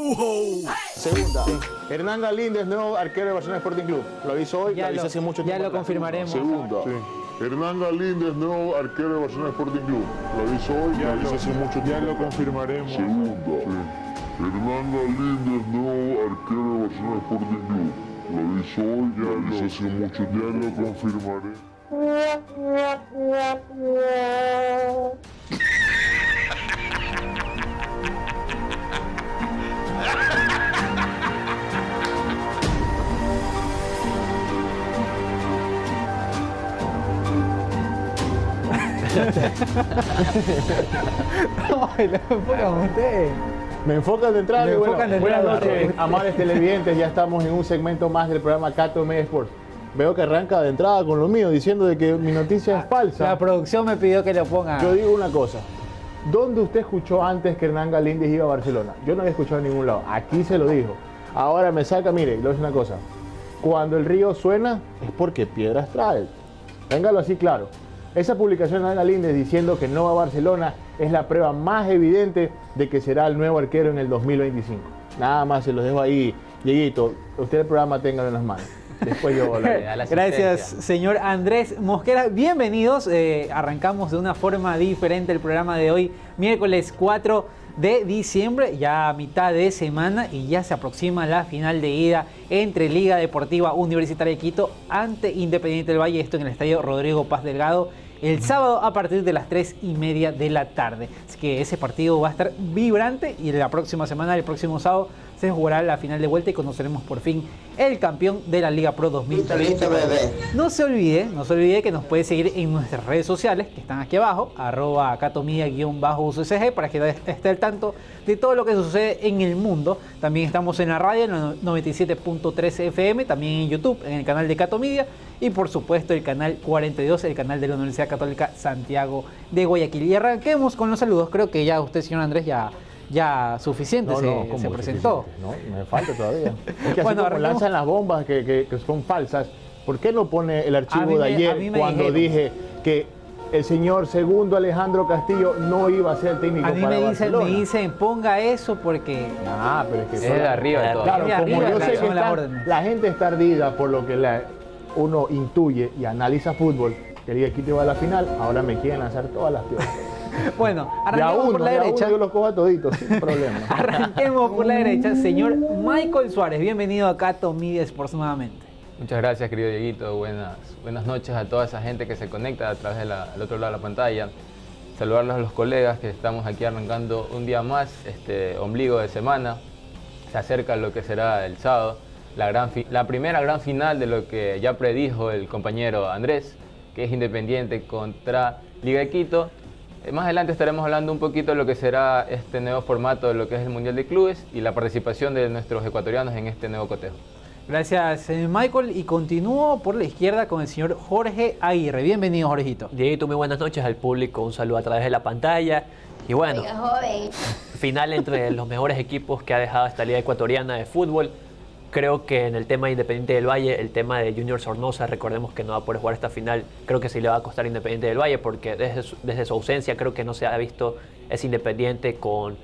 Segunda. Hernán Galíndez, nuevo arquero de Barcelona Sporting Club. Lo aviso hoy, lo avisé hace mucho tiempo. Ya lo confirmaremos. Segunda. Hernán Galíndez, nuevo arquero de Barcelona Sporting Club. Lo aviso hoy, lo avisé hace mucho tiempo. Ya lo confirmaremos. Segunda. Hernán Galíndez, nuevo arquero de Barcelona Sporting Club. Lo aviso hoy, ya lo avisé hace mucho tiempo. Ya lo confirmaré. Me enfocan de entrada. Me enfocan de entrada. Buenas noches, amables televidentes. Ya estamos en un segmento más del programa Cato Media Sports. Veo que arranca de entrada con lo mío, diciendo de que mi noticia es falsa. La producción me pidió que lo ponga. Yo digo una cosa. ¿Dónde usted escuchó antes que Hernán Galíndez iba a Barcelona? Yo no había escuchado en ningún lado. Aquí se lo dijo. Ahora me saca, mire, le voy a decir una cosa. Cuando el río suena es porque piedras trae. Téngalo así claro. Esa publicación de Hernán Galíndez diciendo que no va a Barcelona es la prueba más evidente de que será el nuevo arquero en el 2025. Nada más se los dejo ahí. Dieguito, usted el programa téngalo en las manos. Después yo hablaré. Gracias, señor Andrés Mosquera. Bienvenidos. Arrancamos de una forma diferente el programa de hoy, miércoles 4 de diciembre, ya a mitad de semana, y ya se aproxima la final de ida entre Liga Deportiva Universitaria de Quito ante Independiente del Valle, esto en el estadio Rodrigo Paz Delgado, el sábado a partir de las 3:30 de la tarde. Así que ese partido va a estar vibrante y la próxima semana, el próximo sábado, se jugará la final de vuelta y conoceremos por fin el campeón de la Liga Pro 2020. No se olvide que nos puede seguir en nuestras redes sociales, que están aquí abajo, @catomedia_UCSG, para que esté al tanto de todo lo que sucede en el mundo. También estamos en la radio, en el 97.3 FM, también en YouTube, en el canal de Cato Media, y por supuesto el canal 42, el canal de la Universidad Católica Santiago de Guayaquil. Y arranquemos con los saludos. Creo que ya usted, señor Andrés, ya suficiente se presentó. No, me falta todavía. Es que así como lanzan las bombas que son falsas, ¿por qué no pone el archivo de ayer cuando dije que el señor segundo Alejandro Castillo no iba a ser el técnico para Barcelona? Me dicen, ponga eso porque... pero es que... Es de arriba de todo. Claro, como yo sé que la gente está ardida por lo que uno intuye y analiza fútbol, que Liga Quito va a la final, ahora me quieren lanzar todas las piedras. Bueno, arranquemos por la derecha. Yo los cojo a toditos, sin problema. Arranquemos por la derecha. Señor Michael Suárez, bienvenido a Cato Media Sports nuevamente. Muchas gracias, querido Dieguito. Buenas noches a toda esa gente que se conecta a través del otro lado de la pantalla. Saludarlos a los colegas que estamos aquí arrancando un día más, este ombligo de semana. Se acerca lo que será el sábado, la primera gran final de lo que ya predijo el compañero Andrés, que es Independiente contra Liga de Quito. Más adelante estaremos hablando un poquito de lo que será este nuevo formato de lo que es el Mundial de Clubes y la participación de nuestros ecuatorianos en este nuevo cotejo. Gracias, Michael. Y continúo por la izquierda con el señor Jorge Aguirre. Bienvenido, Jorgito. Dieguito, muy buenas noches al público. Un saludo a través de la pantalla. Y bueno, final entre los mejores equipos que ha dejado esta Liga Ecuatoriana de Fútbol. Creo que en el tema de Independiente del Valle, el tema de Junior Sornosa, recordemos que no va a poder jugar esta final, creo que sí le va a costar a Independiente del Valle, porque desde su ausencia creo que no se ha visto ese Independiente con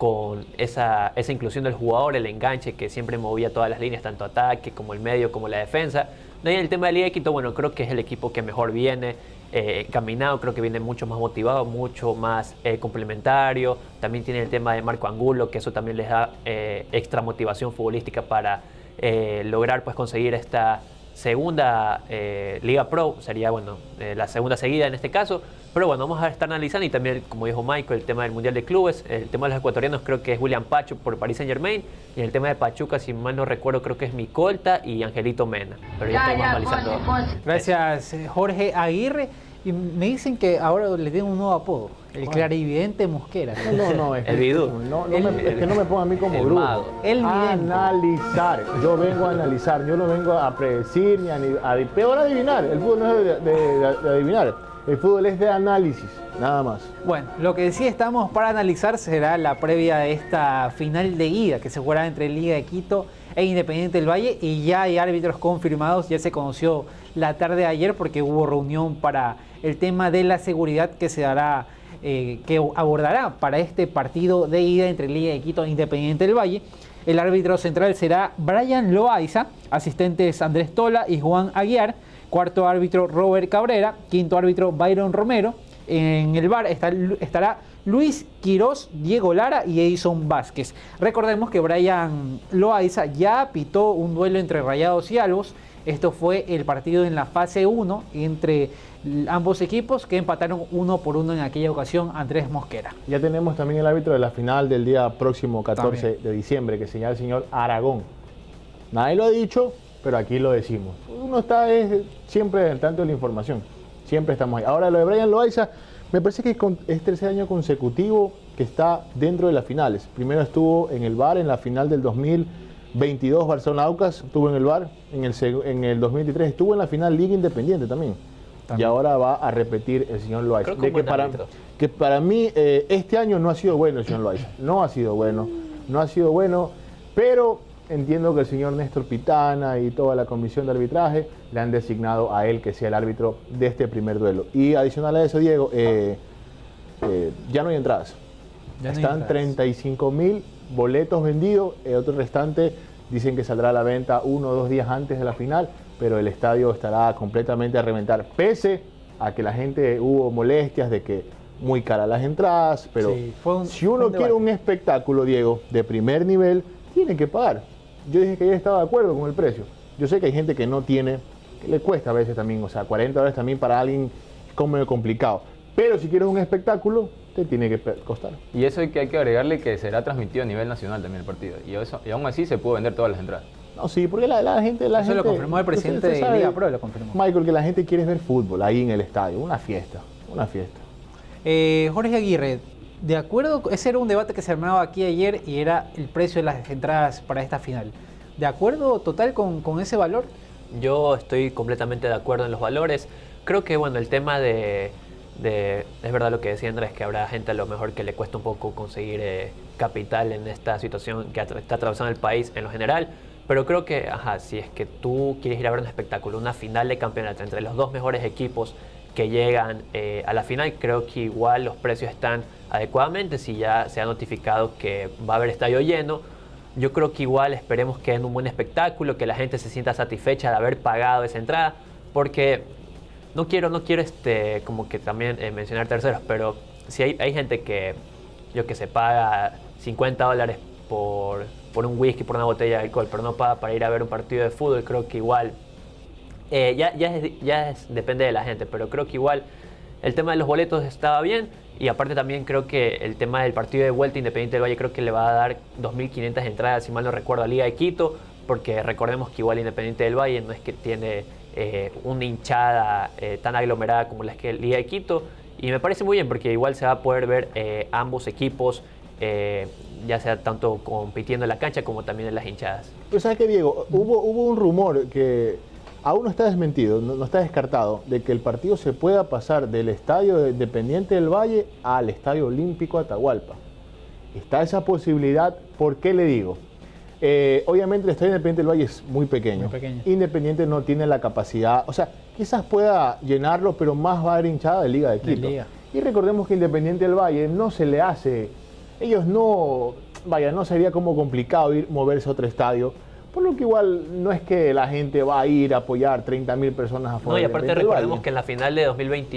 esa inclusión del jugador, el enganche que siempre movía todas las líneas, tanto ataque como el medio, como la defensa. Y en el tema de Liga de Quito, bueno, creo que es el equipo que mejor viene caminado, creo que viene mucho más motivado, mucho más complementario. También tiene el tema de Marco Angulo, que eso también les da extra motivación futbolística para lograr pues conseguir esta segunda Liga Pro, sería bueno la segunda seguida en este caso, pero bueno, vamos a estar analizando y también, como dijo Michael, el tema del Mundial de Clubes, el tema de los ecuatorianos creo que es William Pacho por Paris Saint Germain, y el tema de Pachuca, si mal no recuerdo, creo que es Micolta y Angelito Mena, pero ya estamos analizando. Gracias, Jorge Aguirre. Y me dicen que ahora le tienen un nuevo apodo, el clarividente Mosquera. No, es el vidú. Es que no me ponga a mí como brujo. Analizar. Yo vengo a analizar, yo no vengo a predecir ni a peor adivinar. El fútbol no es de adivinar, el fútbol es de análisis, nada más. Bueno, lo que sí estamos para analizar será la previa de esta final de ida que se jugará entre Liga de Quito e Independiente del Valle, y ya hay árbitros confirmados. Ya se conoció la tarde de ayer porque hubo reunión para el tema de la seguridad que se dará que abordará para este partido de ida entre Liga de Quito e Independiente del Valle. El árbitro central será Brian Loaiza, asistentes Andrés Tola y Juan Aguiar, cuarto árbitro Robert Cabrera, quinto árbitro Byron Romero. En el VAR estará Luis Quirós, Diego Lara y Edison Vázquez. Recordemos que Brian Loaiza ya pitó un duelo entre Rayados y Albos. Esto fue el partido en la fase 1 entre ambos equipos que empataron 1-1 en aquella ocasión, Andrés Mosquera. Ya tenemos también el árbitro de la final del día próximo 14 de diciembre, que señala el señor Aragón. Nadie lo ha dicho, pero aquí lo decimos. Uno está siempre al tanto de la información. Siempre estamos ahí. Ahora lo de Brian Loaiza, me parece que es tercer año consecutivo que está dentro de las finales. Primero estuvo en el VAR en la final del 2022, Barcelona-Aucas, estuvo en el VAR. En el 2023 estuvo en la final Liga Independiente también. Y ahora va a repetir el señor Loaiza. Que para mí este año no ha sido bueno el señor Loaiza. No ha sido bueno, pero entiendo que el señor Néstor Pitana y toda la comisión de arbitraje le han designado a él que sea el árbitro de este primer duelo. Y adicional a eso, Diego, ya no hay entradas. Están 35.000 boletos vendidos, el otro restante dicen que saldrá a la venta 1 o 2 días antes de la final, pero el estadio estará completamente a reventar, pese a que la gente hubo molestias de que muy caras las entradas, pero sí, si uno quiere un espectáculo, Diego, de primer nivel, tiene que pagar. Yo dije que ya estaba de acuerdo con el precio. Yo sé que hay gente que no tiene, que le cuesta a veces también, o sea, $40 también para alguien es como complicado. Pero si quieres un espectáculo, te tiene que costar. Y eso hay que agregarle que será transmitido a nivel nacional también el partido. Y aún así se puede vender todas las entradas. No, sí, porque la gente... Eso lo confirmó el presidente de Liga Pro, lo confirmó. Michael, que la gente quiere ver fútbol ahí en el estadio. Una fiesta. Jorge Aguirre, de acuerdo, ese era un debate que se armaba aquí ayer y era el precio de las entradas para esta final. ¿De acuerdo total con ese valor? Yo estoy completamente de acuerdo en los valores. Creo que, bueno, el tema es verdad lo que decía Andrés, que habrá gente a lo mejor que le cuesta un poco conseguir capital en esta situación que está atravesando el país en lo general, pero creo que, si es que tú quieres ir a ver un espectáculo, una final de campeonato entre los dos mejores equipos que llegan a la final, creo que igual los precios están adecuadamente. Si ya se ha notificado que va a haber estadio lleno, yo creo que igual esperemos que den un buen espectáculo, que la gente se sienta satisfecha de haber pagado esa entrada, porque no quiero como que también mencionar terceros, pero si hay gente que, se paga $50 por un whisky, por una botella de alcohol, pero no paga para ir a ver un partido de fútbol, creo que igual, depende de la gente, pero creo que igual el tema de los boletos estaba bien, y aparte también creo que el tema del partido de vuelta Independiente del Valle creo que le va a dar 2.500 entradas, si mal no recuerdo, a Liga de Quito, porque recordemos que igual Independiente del Valle no es que tiene una hinchada tan aglomerada como la que Liga de Quito, y me parece muy bien porque igual se va a poder ver ambos equipos, ya sea tanto compitiendo en la cancha como también en las hinchadas. Pero ¿sabes qué, Diego? Hubo un rumor que aún no está desmentido, no está descartado, de que el partido se pueda pasar del estadio de Independiente del Valle al Estadio Olímpico Atahualpa. Está esa posibilidad. ¿Por qué le digo? Obviamente el estadio Independiente del Valle es muy pequeño. Independiente no tiene la capacidad, o sea, quizás pueda llenarlo, pero más va a haber hinchada de Liga de Quito. Y recordemos que Independiente del Valle no se le hace, ellos no sería como complicado moverse a otro estadio, por lo que igual no es que la gente va a ir a apoyar 30.000 personas afuera. No, y aparte recordemos que en la final de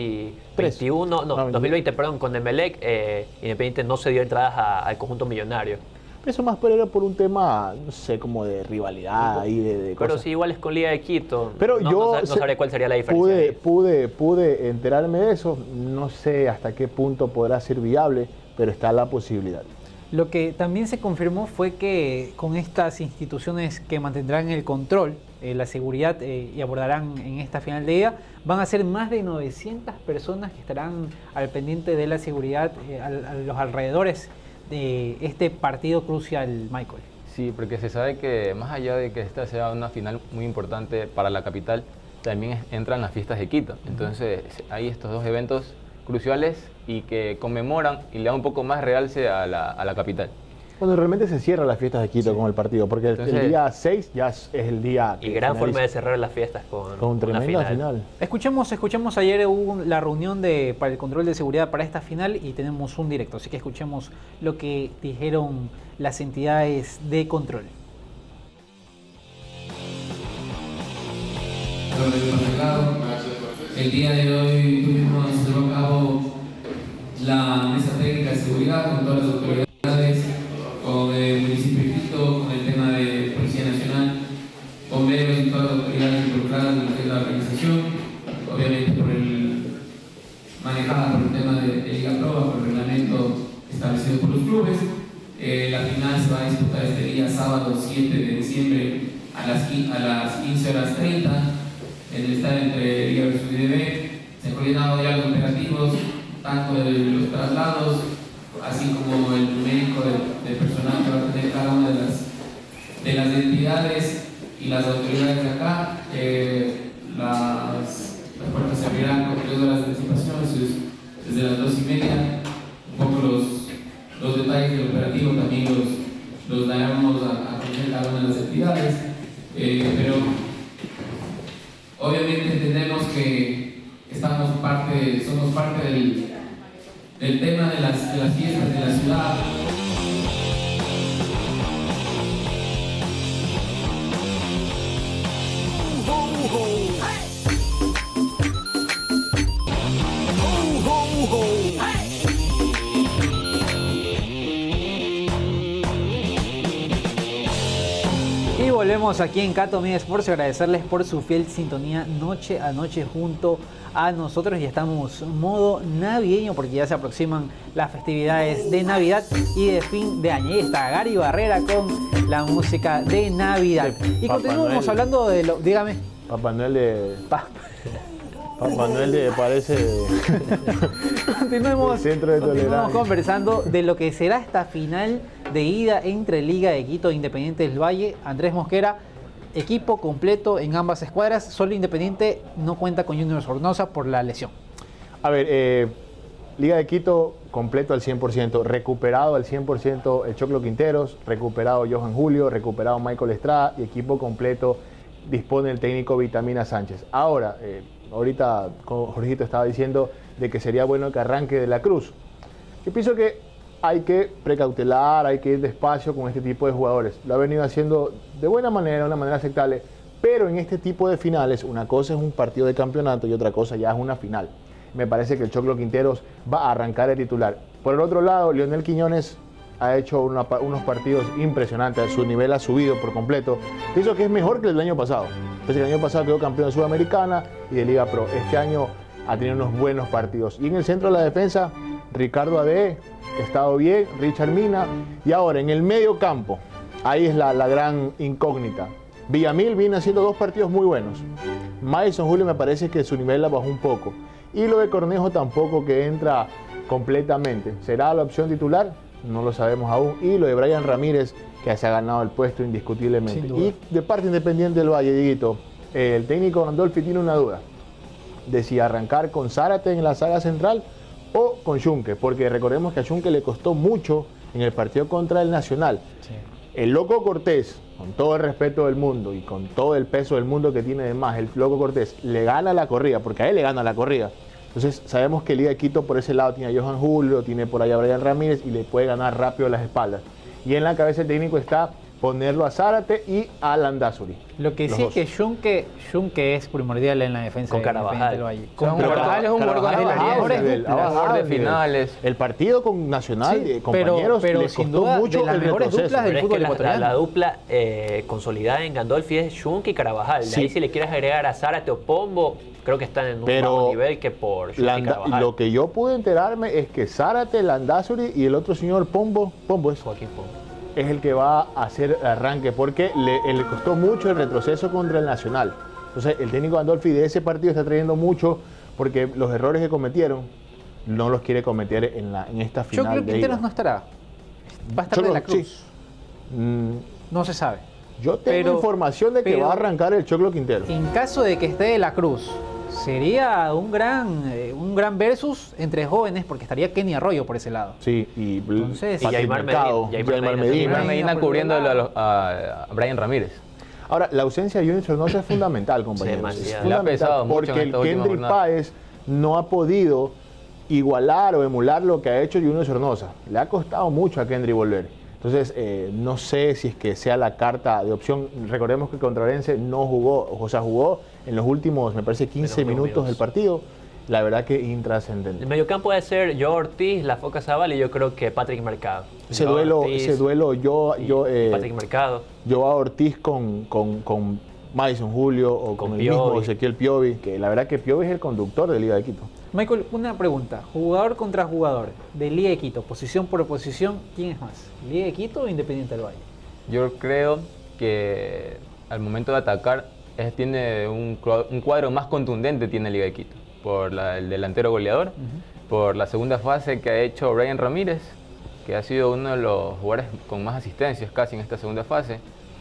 2020, con Emelec, Independiente no se dio entradas al conjunto millonario. Eso más era por un tema, no sé, como de rivalidad ahí, de pero cosas. si igual es con Liga de Quito, pero no sabré cuál sería la diferencia. Pude enterarme de eso, no sé hasta qué punto podrá ser viable, pero está la posibilidad. Lo que también se confirmó fue que con estas instituciones que mantendrán el control, la seguridad y abordarán en esta final de ida, van a ser más de 900 personas que estarán al pendiente de la seguridad a los alrededores de este partido crucial, Michael. Sí, porque se sabe que más allá de que esta sea una final muy importante para la capital, también entran las fiestas de Quito. Entonces hay estos dos eventos cruciales y que conmemoran y le dan un poco más realce a la capital. Cuando realmente se cierran las fiestas de Quito con el partido, porque Entonces, el día 6 ya es el día... Y gran forma de cerrar las fiestas con Con una tremenda final. Escuchemos ayer hubo la reunión para el control de seguridad para esta final y tenemos un directo, así que escuchemos lo que dijeron las entidades de control. El día de hoy tuvimos llevado a cabo la mesa técnica de seguridad con todas las autoridades, con el municipio de Quito, con el tema de Policía Nacional, bomberos y todas las autoridades involucradas en lo que es la organización, obviamente manejada por el tema de Liga Proba, por el reglamento establecido por los clubes. La final se va a disputar este día sábado 7 de diciembre a las 15:30 en el estadio entre Liga vs IDB. Se han coordinado ya los operativos, tanto de los traslados, así como el numérico de personal que va a tener cada una de las entidades y las autoridades de acá. Las puertas se abrirán con 3 horas de anticipación, desde las 2:30. Un poco los detalles del operativo también los daremos a conocer cada una de las entidades, pero obviamente entendemos que somos parte del tema de las fiestas de la ciudad. Y volvemos aquí en Cato Media Sports, agradecerles por su fiel sintonía noche a noche junto a nosotros. Y estamos en modo navideño porque ya se aproximan las festividades de Navidad y de fin de año. Ahí está Gary Barrera con la música de Navidad. Y Papá continuamos Noel. hablando de lo... Dígame. Papá Noel de... Papá Noel de parece... Continuemos, Centro de continuemos Tolerancia. conversando de lo que será esta final de ida entre Liga de Quito e Independiente del Valle. Andrés Mosquera, equipo completo en ambas escuadras. Solo Independiente no cuenta con Junior Sornosa por la lesión. A ver, Liga de Quito completo al 100%, recuperado al 100% el Choclo Quinteros, recuperado Johan Julio, recuperado Michael Estrada y equipo completo dispone el técnico Vitamina Sánchez. Ahora, ahorita Jorgito estaba diciendo de que sería bueno que arranque de la Cruz. Yo pienso que hay que precautelar, hay que ir despacio con este tipo de jugadores. Lo ha venido haciendo de buena manera, de una manera aceptable, pero en este tipo de finales una cosa es un partido de campeonato y otra cosa ya es una final. Me parece que el Choclo Quinteros va a arrancar el titular. Por el otro lado, Lionel Quiñones ha hecho unos partidos impresionantes, su nivel ha subido por completo. Pienso que es mejor que el del año pasado. Pienso que el año pasado quedó campeón de Sudamericana y de Liga Pro. Este año ha tenido unos buenos partidos. Y en el centro de la defensa, Ricardo Ade, que ha estado bien, Richard Mina. Y ahora en el medio campo, ahí es la gran incógnita. Villamil viene haciendo 2 partidos muy buenos. Mason Julio me parece que su nivel la bajó un poco. Y lo de Cornejo tampoco, que entra completamente. ¿Será la opción titular? No lo sabemos aún. Y lo de Brian Ramírez, que se ha ganado el puesto indiscutiblemente. Y de parte Independiente del Valle, Dieguito, el técnico Randolfi tiene una duda de si arrancar con Zárate en la saga central o con Junque, porque recordemos que a Junque le costó mucho en el partido contra el Nacional. Sí. El Loco Cortés, con todo el respeto del mundo y con todo el peso del mundo que tiene de más, el Loco Cortés le gana la corrida, porque a él le gana la corrida. Entonces sabemos que Liga de Quito por ese lado tiene a Johan Julio, tiene por allá a Brian Ramírez y le puede ganar rápido las espaldas. Y en la cabeza el técnico está ponerlo a Zárate y a Landázuri. Lo que Los sí dos. que Junque es primordial en la defensa Con de Carabajal. Independiente del Valle. Con Carabajal es un jugador con Carabajal ha bajado experiencia, nivel, ha bajado jugador de nivel. finales. El partido con Nacional, Sí, compañeros, pero les sin costó duda, mucho de las el mejores retroceso. duplas del Pero es fútbol que ecuatoriano. la dupla consolidada en Gandolfi es Junque y Carabajal. De Sí. ahí si le quieres agregar a Zárate o Pombo, creo que están en un Pero bajo nivel que por Junque y Carabajal. Lo que yo pude enterarme es que Zárate, Landázuri y el otro señor Pombo es Joaquín Pombo. es el que va a hacer el arranque, porque le costó mucho el retroceso contra el Nacional. Entonces, el técnico Gandolfi de ese partido está trayendo mucho, porque los errores que cometieron no los quiere cometer en esta Yo final creo que de Quinteros ida. no estará. Va a estar Choclo, de la Cruz. sí. No se sabe. Yo tengo información de que pero- va a arrancar el Choclo Quintero. En caso de que esté de la Cruz, Sería un gran versus entre jóvenes, porque estaría Kenny Arroyo por ese lado. Sí, y entonces, Yaimar Medina cubriendo a Brian Ramírez. Ahora, la ausencia de Junior Sornosa es fundamental, compañeros. Es Le ha pesado mucho porque en esta el última Kendrick jornada. Páez no ha podido igualar o emular lo que ha hecho Junior Sornosa. Le ha costado mucho a Kendrick volver. Entonces, no sé si es que sea la carta de opción. Recordemos que contra Orense no jugó, o sea, jugó en los últimos, me parece, 15 minutos del partido. La verdad que intrascendente. El mediocampo debe ser yo Ortiz, La Foca Zavala y yo creo que Patrick Mercado. Ese duelo yo Patrick Mercado. Yo a Ortiz con Madison Julio o con el mismo Ezequiel Piovi, que la verdad que Piovi es el conductor de Liga de Quito. Michael, una pregunta. Jugador contra jugador de Liga de Quito, posición por posición, ¿quién es más? ¿Liga de Quito o Independiente del Valle? Yo creo que al momento de atacar tiene un cuadro más contundente tiene Liga de Quito. Por el delantero goleador, por la segunda fase que ha hecho Brian Ramírez, que ha sido uno de los jugadores con más asistencias casi en esta segunda fase.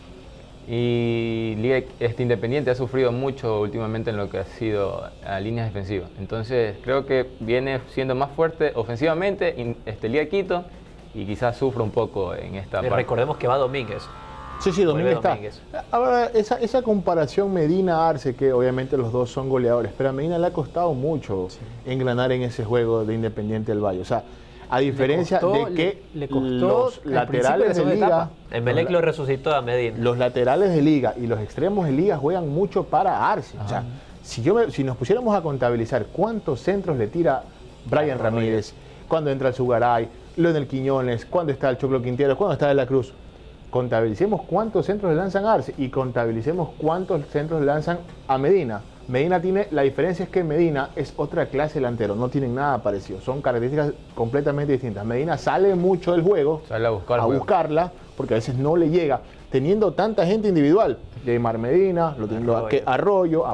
Y Independiente ha sufrido mucho últimamente en lo que ha sido a líneas defensivas. Entonces creo que viene siendo más fuerte ofensivamente Liga de Quito y quizás sufra un poco en esta parte. Recordemos que va Domínguez. Sí, Domínguez está. Ahora, esa comparación Medina-Arce, que obviamente los dos son goleadores, pero a Medina le ha costado mucho engranar en ese juego de Independiente del Valle. O sea, a diferencia de que los laterales de Liga... Emelec lo resucitó a Medina. Los laterales de Liga y los extremos de Liga juegan mucho para Arce. O sea, si nos pusiéramos a contabilizar cuántos centros le tira Brian Ramírez, cuando entra el Sugaray, Leonel Quiñones, cuando está el Choclo Quinteros, cuando está de la Cruz, contabilicemos cuántos centros le lanzan a Arce y contabilicemos cuántos centros le lanzan a Medina. Medina tiene, la diferencia es que Medina es otra clase delantero, no tienen nada parecido, son características completamente distintas. Medina sale mucho del juego, sale a buscarla, porque a veces no le llega, teniendo tanta gente individual, Yaimar Medina, Arroyo,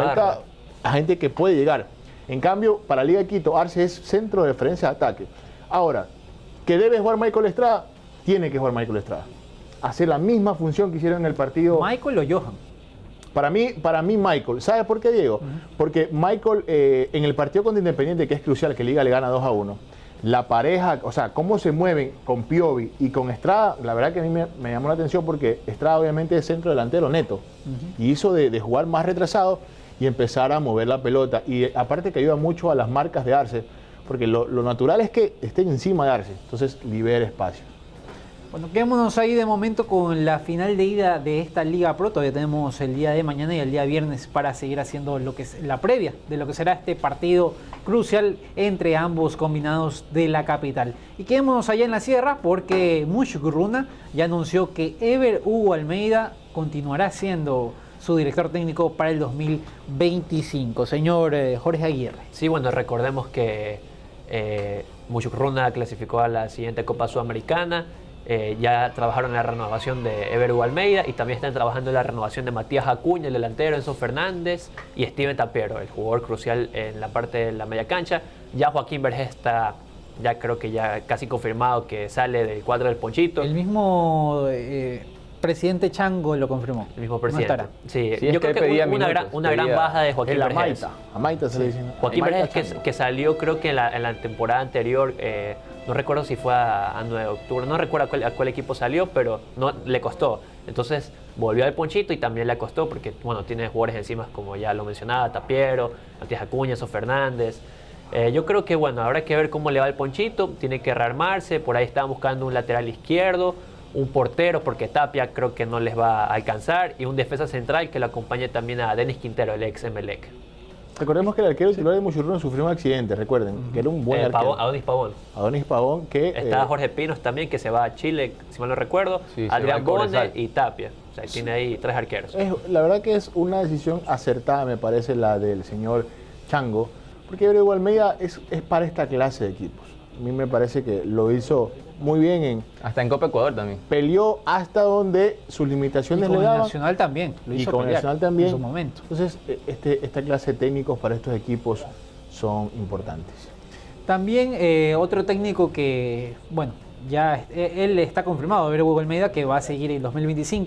a gente que puede llegar. En cambio, para Liga de Quito, Arce es centro de referencia de ataque. Ahora, ¿que debe jugar Michael Estrada? Tiene que jugar Michael Estrada. Hacer la misma función que hicieron en el partido. ¿Michael o Johan? Para mí Michael. ¿Sabe por qué, Diego? Porque Michael, en el partido contra Independiente, que es crucial, que Liga le gana 2-1, la pareja, o sea, cómo se mueven con Piovi y con Estrada, la verdad que a mí me llamó la atención porque Estrada obviamente es centro delantero neto y hizo de jugar más retrasado y empezar a mover la pelota. Y aparte que ayuda mucho a las marcas de Arce, porque lo natural es que estén encima de Arce, entonces libera espacio. Bueno, quedémonos ahí de momento con la final de ida de esta Liga Pro. Todavía tenemos el día de mañana y el día viernes para seguir haciendo lo que es la previa de lo que será este partido crucial entre ambos combinados de la capital. Y quedémonos allá en la sierra porque Mushgruna ya anunció que Ever Hugo Almeida continuará siendo su director técnico para el 2025. Señor Jorge Aguirre. Sí, bueno, recordemos que Mushgruna clasificó a la siguiente Copa Sudamericana. Ya trabajaron en la renovación de Ever Hugo Almeida y también están trabajando en la renovación de Matías Acuña, el delantero, Enzo Fernández y Steven Tapiero, el jugador crucial en la parte de la media cancha. Ya Joaquín Vergés está, ya creo que ya casi confirmado que sale del cuadro del Ponchito. El mismo presidente Chango lo confirmó. El mismo presidente. No sí, yo creo que una gran baja de Joaquín Vergés. Amaita se le dice. Joaquín Vergés que salió creo que en la temporada anterior. No recuerdo si fue a 9 de octubre, no recuerdo a cuál equipo salió, pero no le costó. Entonces volvió al Ponchito y también le costó porque, bueno, tiene jugadores encima como ya lo mencionaba, Tapiero, Matías Acuña, Enzo Fernández. Yo creo que, bueno, habrá que ver cómo le va el Ponchito, tiene que rearmarse, por ahí estaban buscando un lateral izquierdo, un portero porque Tapia creo que no les va a alcanzar y un defensa central que lo acompañe también a Denis Quintero, el ex Emelec. Recordemos que el arquero titular de Mushgruna sufrió un accidente, recuerden, que era un buen arquero. Adonis Pavón. Que, está Jorge Pinos también, que se va a Chile, si mal no recuerdo. Sí, Adrián Bone y Tapia. O sea, tiene ahí 3 arqueros. La verdad que es una decisión acertada, me parece, la del señor Chango, porque Ever Hugo Almeida es para esta clase de equipos. A mí me parece que lo hizo muy bien hasta en Copa Ecuador también. Peleó hasta donde sus limitaciones le daban. Y con el Nacional también. Lo hizo con el Nacional también. En su momento. Entonces, esta clase de técnicos para estos equipos son importantes. También otro técnico que, bueno, ya él está confirmado, Ever Hugo Almeida, que va a seguir en 2025.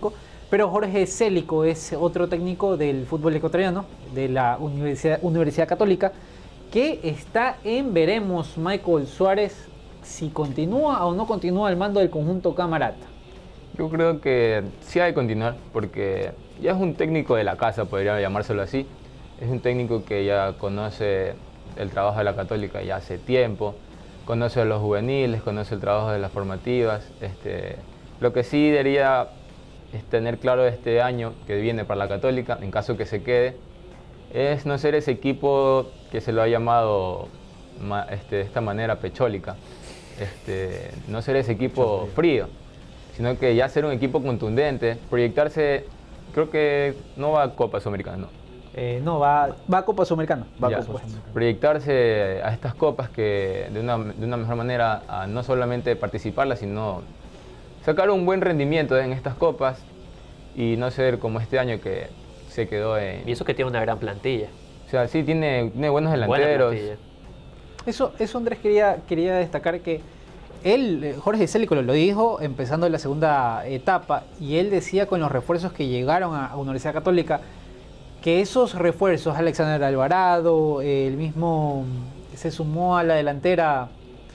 Pero Jorge Célico es otro técnico del fútbol ecuatoriano, de la Universidad Católica, que está en veremos, Michael Suárez, si continúa o no continúa al mando del conjunto Camarata. Yo creo que sí ha de continuar, porque ya es un técnico de la casa, podría llamárselo así. Es un técnico que ya conoce el trabajo de la Católica ya hace tiempo, conoce a los juveniles, conoce el trabajo de las formativas. Lo que sí debería tener claro este año que viene para la Católica, en caso que se quede, es no ser ese equipo que se lo ha llamado de esta manera pechólica, no ser ese equipo frío, sino que ya ser un equipo contundente, proyectarse. Creo que no va a Copa Sudamericana, ¿no? No, va a Copa Sudamericana. Proyectarse a estas copas que de una mejor manera, a no solamente participarlas, sino sacar un buen rendimiento en estas copas y no ser como este año que se quedó en... Y eso que tiene una gran plantilla. O sea, sí, tiene buenos delanteros. Eso Andrés, quería destacar que él, Jorge Célico, lo dijo empezando la segunda etapa, y él decía con los refuerzos que llegaron a Universidad Católica, que esos refuerzos, Alexander Alvarado, el mismo se sumó a la delantera...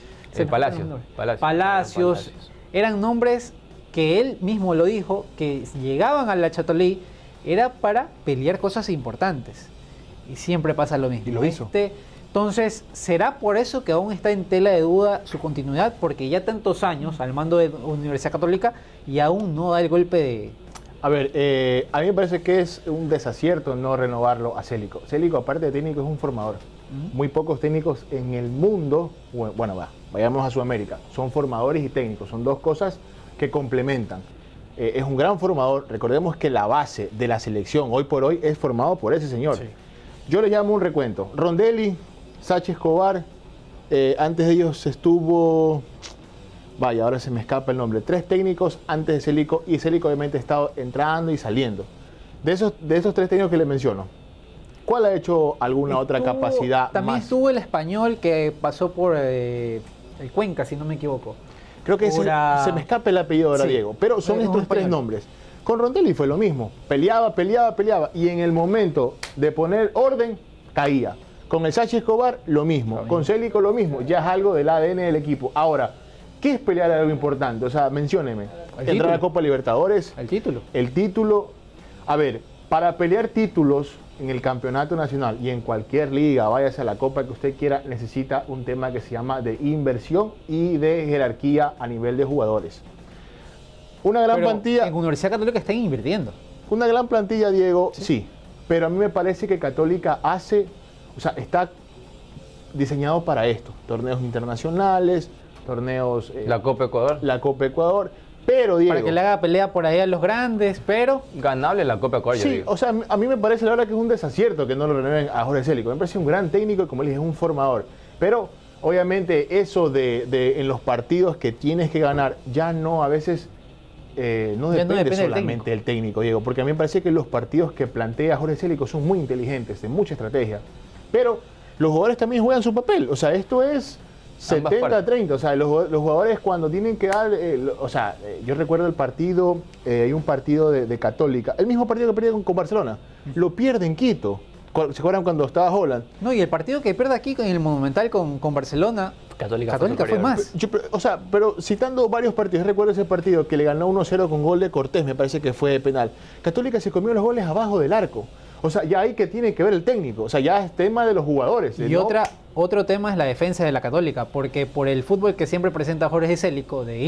Palacios, eran nombres que él mismo lo dijo, que llegaban a la Chatolí era para pelear cosas importantes. Y siempre pasa lo mismo. Y lo hizo. Entonces, ¿será por eso que aún está en tela de duda su continuidad? Porque ya tantos años al mando de Universidad Católica y aún no da el golpe de... A ver, a mí me parece que es un desacierto no renovarlo a Célico. Célico, aparte de técnico, es un formador. Muy pocos técnicos en el mundo, bueno, vayamos a Sudamérica, son formadores y técnicos, son dos cosas que complementan. Es un gran formador. Recordemos que la base de la selección hoy por hoy es formado por ese señor. Sí. Yo le llamo un recuento. Rondelli, Sánchez Escobar, antes de ellos estuvo... Vaya, ahora se me escapa el nombre. 3 técnicos antes de Célico, y Célico obviamente ha estado entrando y saliendo. De esos 3 técnicos que le menciono, ¿cuál ha hecho alguna otra capacidad también más? Estuvo el español que pasó por el Cuenca, si no me equivoco. Creo que se me escapa el apellido ahora, sí, Diego. Pero son estos 3 nombres. Con Rondelli fue lo mismo. Peleaba. Y en el momento de poner orden, caía. Con el Sánchez Escobar, lo mismo. Con Célico, lo mismo. Ya es algo del ADN del equipo. Ahora, ¿qué es pelear algo importante? O sea, mencióneme. Entrar a la Copa Libertadores. El título. El título. A ver, para pelear títulos en el campeonato nacional y en cualquier liga, váyase a la copa que usted quiera, necesita un tema que se llama de inversión y de jerarquía a nivel de jugadores. Una gran plantilla... En Universidad Católica están invirtiendo. Una gran plantilla, Diego, sí. Pero a mí me parece que Católica está diseñado para esto. Torneos internacionales, torneos... la Copa Ecuador. La Copa Ecuador. Pero, Diego... Para que le haga pelea por ahí a los grandes, pero... Ganable la Copa Ecuador, sí, yo digo. O sea, a mí me parece la verdad que es un desacierto que no lo renueven a Jorge Célico. Me parece un gran técnico y, como le dije, es un formador. Pero, obviamente, eso de en los partidos que tienes que ganar, ya no, a veces... no depende solamente del técnico, Diego, porque a mí me parece que los partidos que plantea Jorge Célico son muy inteligentes, de mucha estrategia, pero los jugadores también juegan su papel. O sea, esto es 70-30. O sea, los jugadores cuando tienen que dar... yo recuerdo el partido, hay un partido de Católica, el mismo partido que perdió con Barcelona, lo pierde en Quito. ¿Se acuerdan cuando estaba Holland? No, y el partido que pierde aquí en el Monumental con Barcelona, Católica fue más. Pero citando varios partidos, recuerdo ese partido que le ganó 1-0 con gol de Cortés, me parece que fue penal. Católica se comió los goles abajo del arco. O sea, ya ahí que tiene que ver el técnico. O sea, ya es tema de los jugadores. Y otro tema es la defensa de la Católica, porque por el fútbol que siempre presenta Jorge Célico, de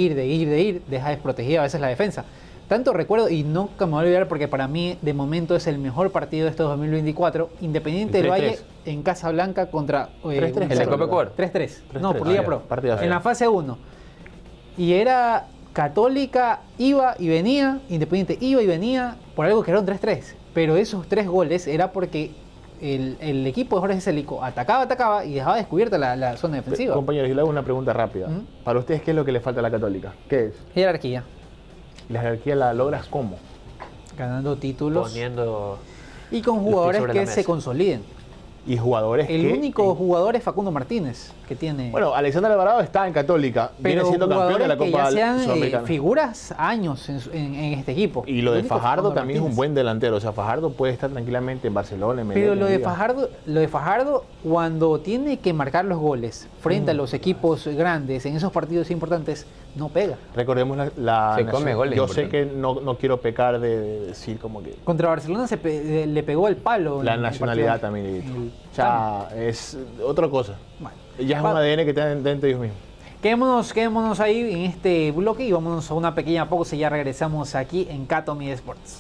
ir, deja desprotegida a veces la defensa. Tanto recuerdo, y nunca me voy a olvidar porque para mí de momento es el mejor partido de este 2024, Independiente del Valle en Casablanca contra... 3-3. ¿En la Copa Ecuador? 3-3. No, por Liga Pro. En la fase 1. Y era Católica, iba y venía, Independiente iba y venía, por algo que era un 3-3. Pero esos 3 goles era porque el equipo de Jorge Célico atacaba y dejaba descubierta la zona defensiva. Compañeros, yo le hago una pregunta rápida. Para ustedes, ¿qué es lo que le falta a la Católica? ¿Qué es? Jerarquía. ¿La jerarquía la logras cómo? Ganando títulos. Poniendo... Y con jugadores que se consoliden. y jugadores El que... único jugador es Facundo Martínez, que tiene... Bueno, Alexander Alvarado está en Católica, viene pero siendo campeón de la jugadores Copa que ya sean Sudamericana. figuras años en este equipo. Y lo de El único Fajardo Facundo también es un Martínez. buen delantero. O sea, Fajardo puede estar tranquilamente en Barcelona, en Pero Melec, lo de Fajardo, cuando tiene que marcar los goles frente a los equipos grandes en esos partidos importantes, no pega. Recordemos Se come goles, Yo sé importante. que no quiero pecar de decir como que Contra Barcelona le pegó el palo. la en el nacionalidad partido. también. El- O sea, es otra cosa. Bueno. Ya es un ADN que tienen dentro de ellos mismos. Quedémonos ahí en este bloque y vámonos a una pequeña pausa y ya regresamos aquí en Katomi Sports.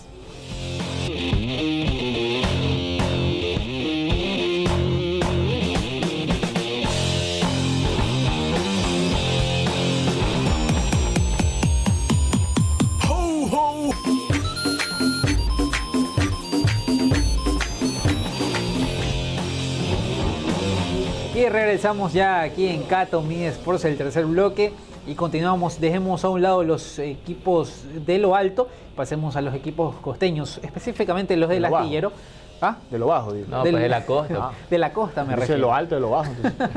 Y regresamos ya aquí en Katomi Sports, el tercer bloque, y continuamos. Dejemos a un lado los equipos de lo alto, pasemos a los equipos costeños, específicamente los del De lo bajo. astillero. ¿Ah? De lo bajo, digo. No, pues de la costa. De la costa me Dice refiero. lo alto de lo bajo. Entonces.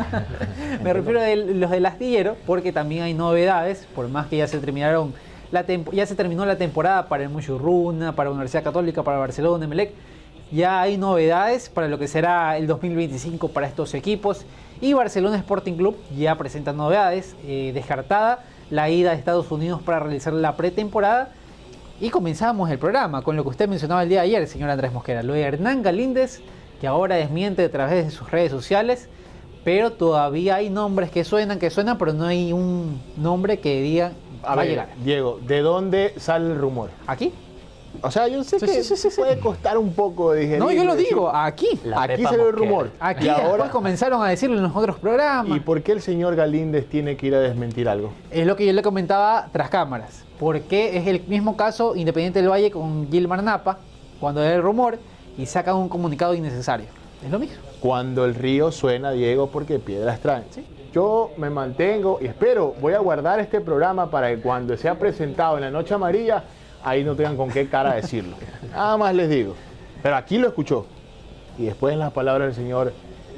Me refiero a los del astillero, porque también hay novedades, por más que ya se terminaron ya se terminó la temporada para el Muchurruna, para la Universidad Católica, para Barcelona, Emelec. Ya hay novedades para lo que será el 2025 para estos equipos. Y Barcelona Sporting Club ya presenta novedades. Descartada la ida a Estados Unidos para realizar la pretemporada. Y comenzamos el programa con lo que usted mencionaba el día de ayer, señor Andrés Mosquera. Lo de Hernán Galíndez, que ahora desmiente a través de sus redes sociales. Pero todavía hay nombres que suenan, pero no hay un nombre que diga A va a ver, llegar. Diego, ¿de dónde sale el rumor? ¿Aquí? O sea, yo sé Sí, que sí. puede costar un poco de digerir. No, yo lo decir, digo, aquí. La Aquí Pepa salió el Mosquera. rumor. Aquí Y después ahora, comenzaron a decirlo en los otros programas. ¿y por qué el señor Galíndez tiene que ir a desmentir algo? Es lo que yo le comentaba tras cámaras. Porque es el mismo caso Independiente del Valle con Gilmar Napa, cuando era el rumor y sacan un comunicado innecesario. Es lo mismo. Cuando el río suena, Diego, porque piedras traen. Yo me mantengo y espero, voy a guardar este programa para que cuando sea presentado en la Noche Amarilla, ahí no tengan con qué cara decirlo. Nada más les digo. Pero aquí lo escuchó. Y después en las palabras del señor,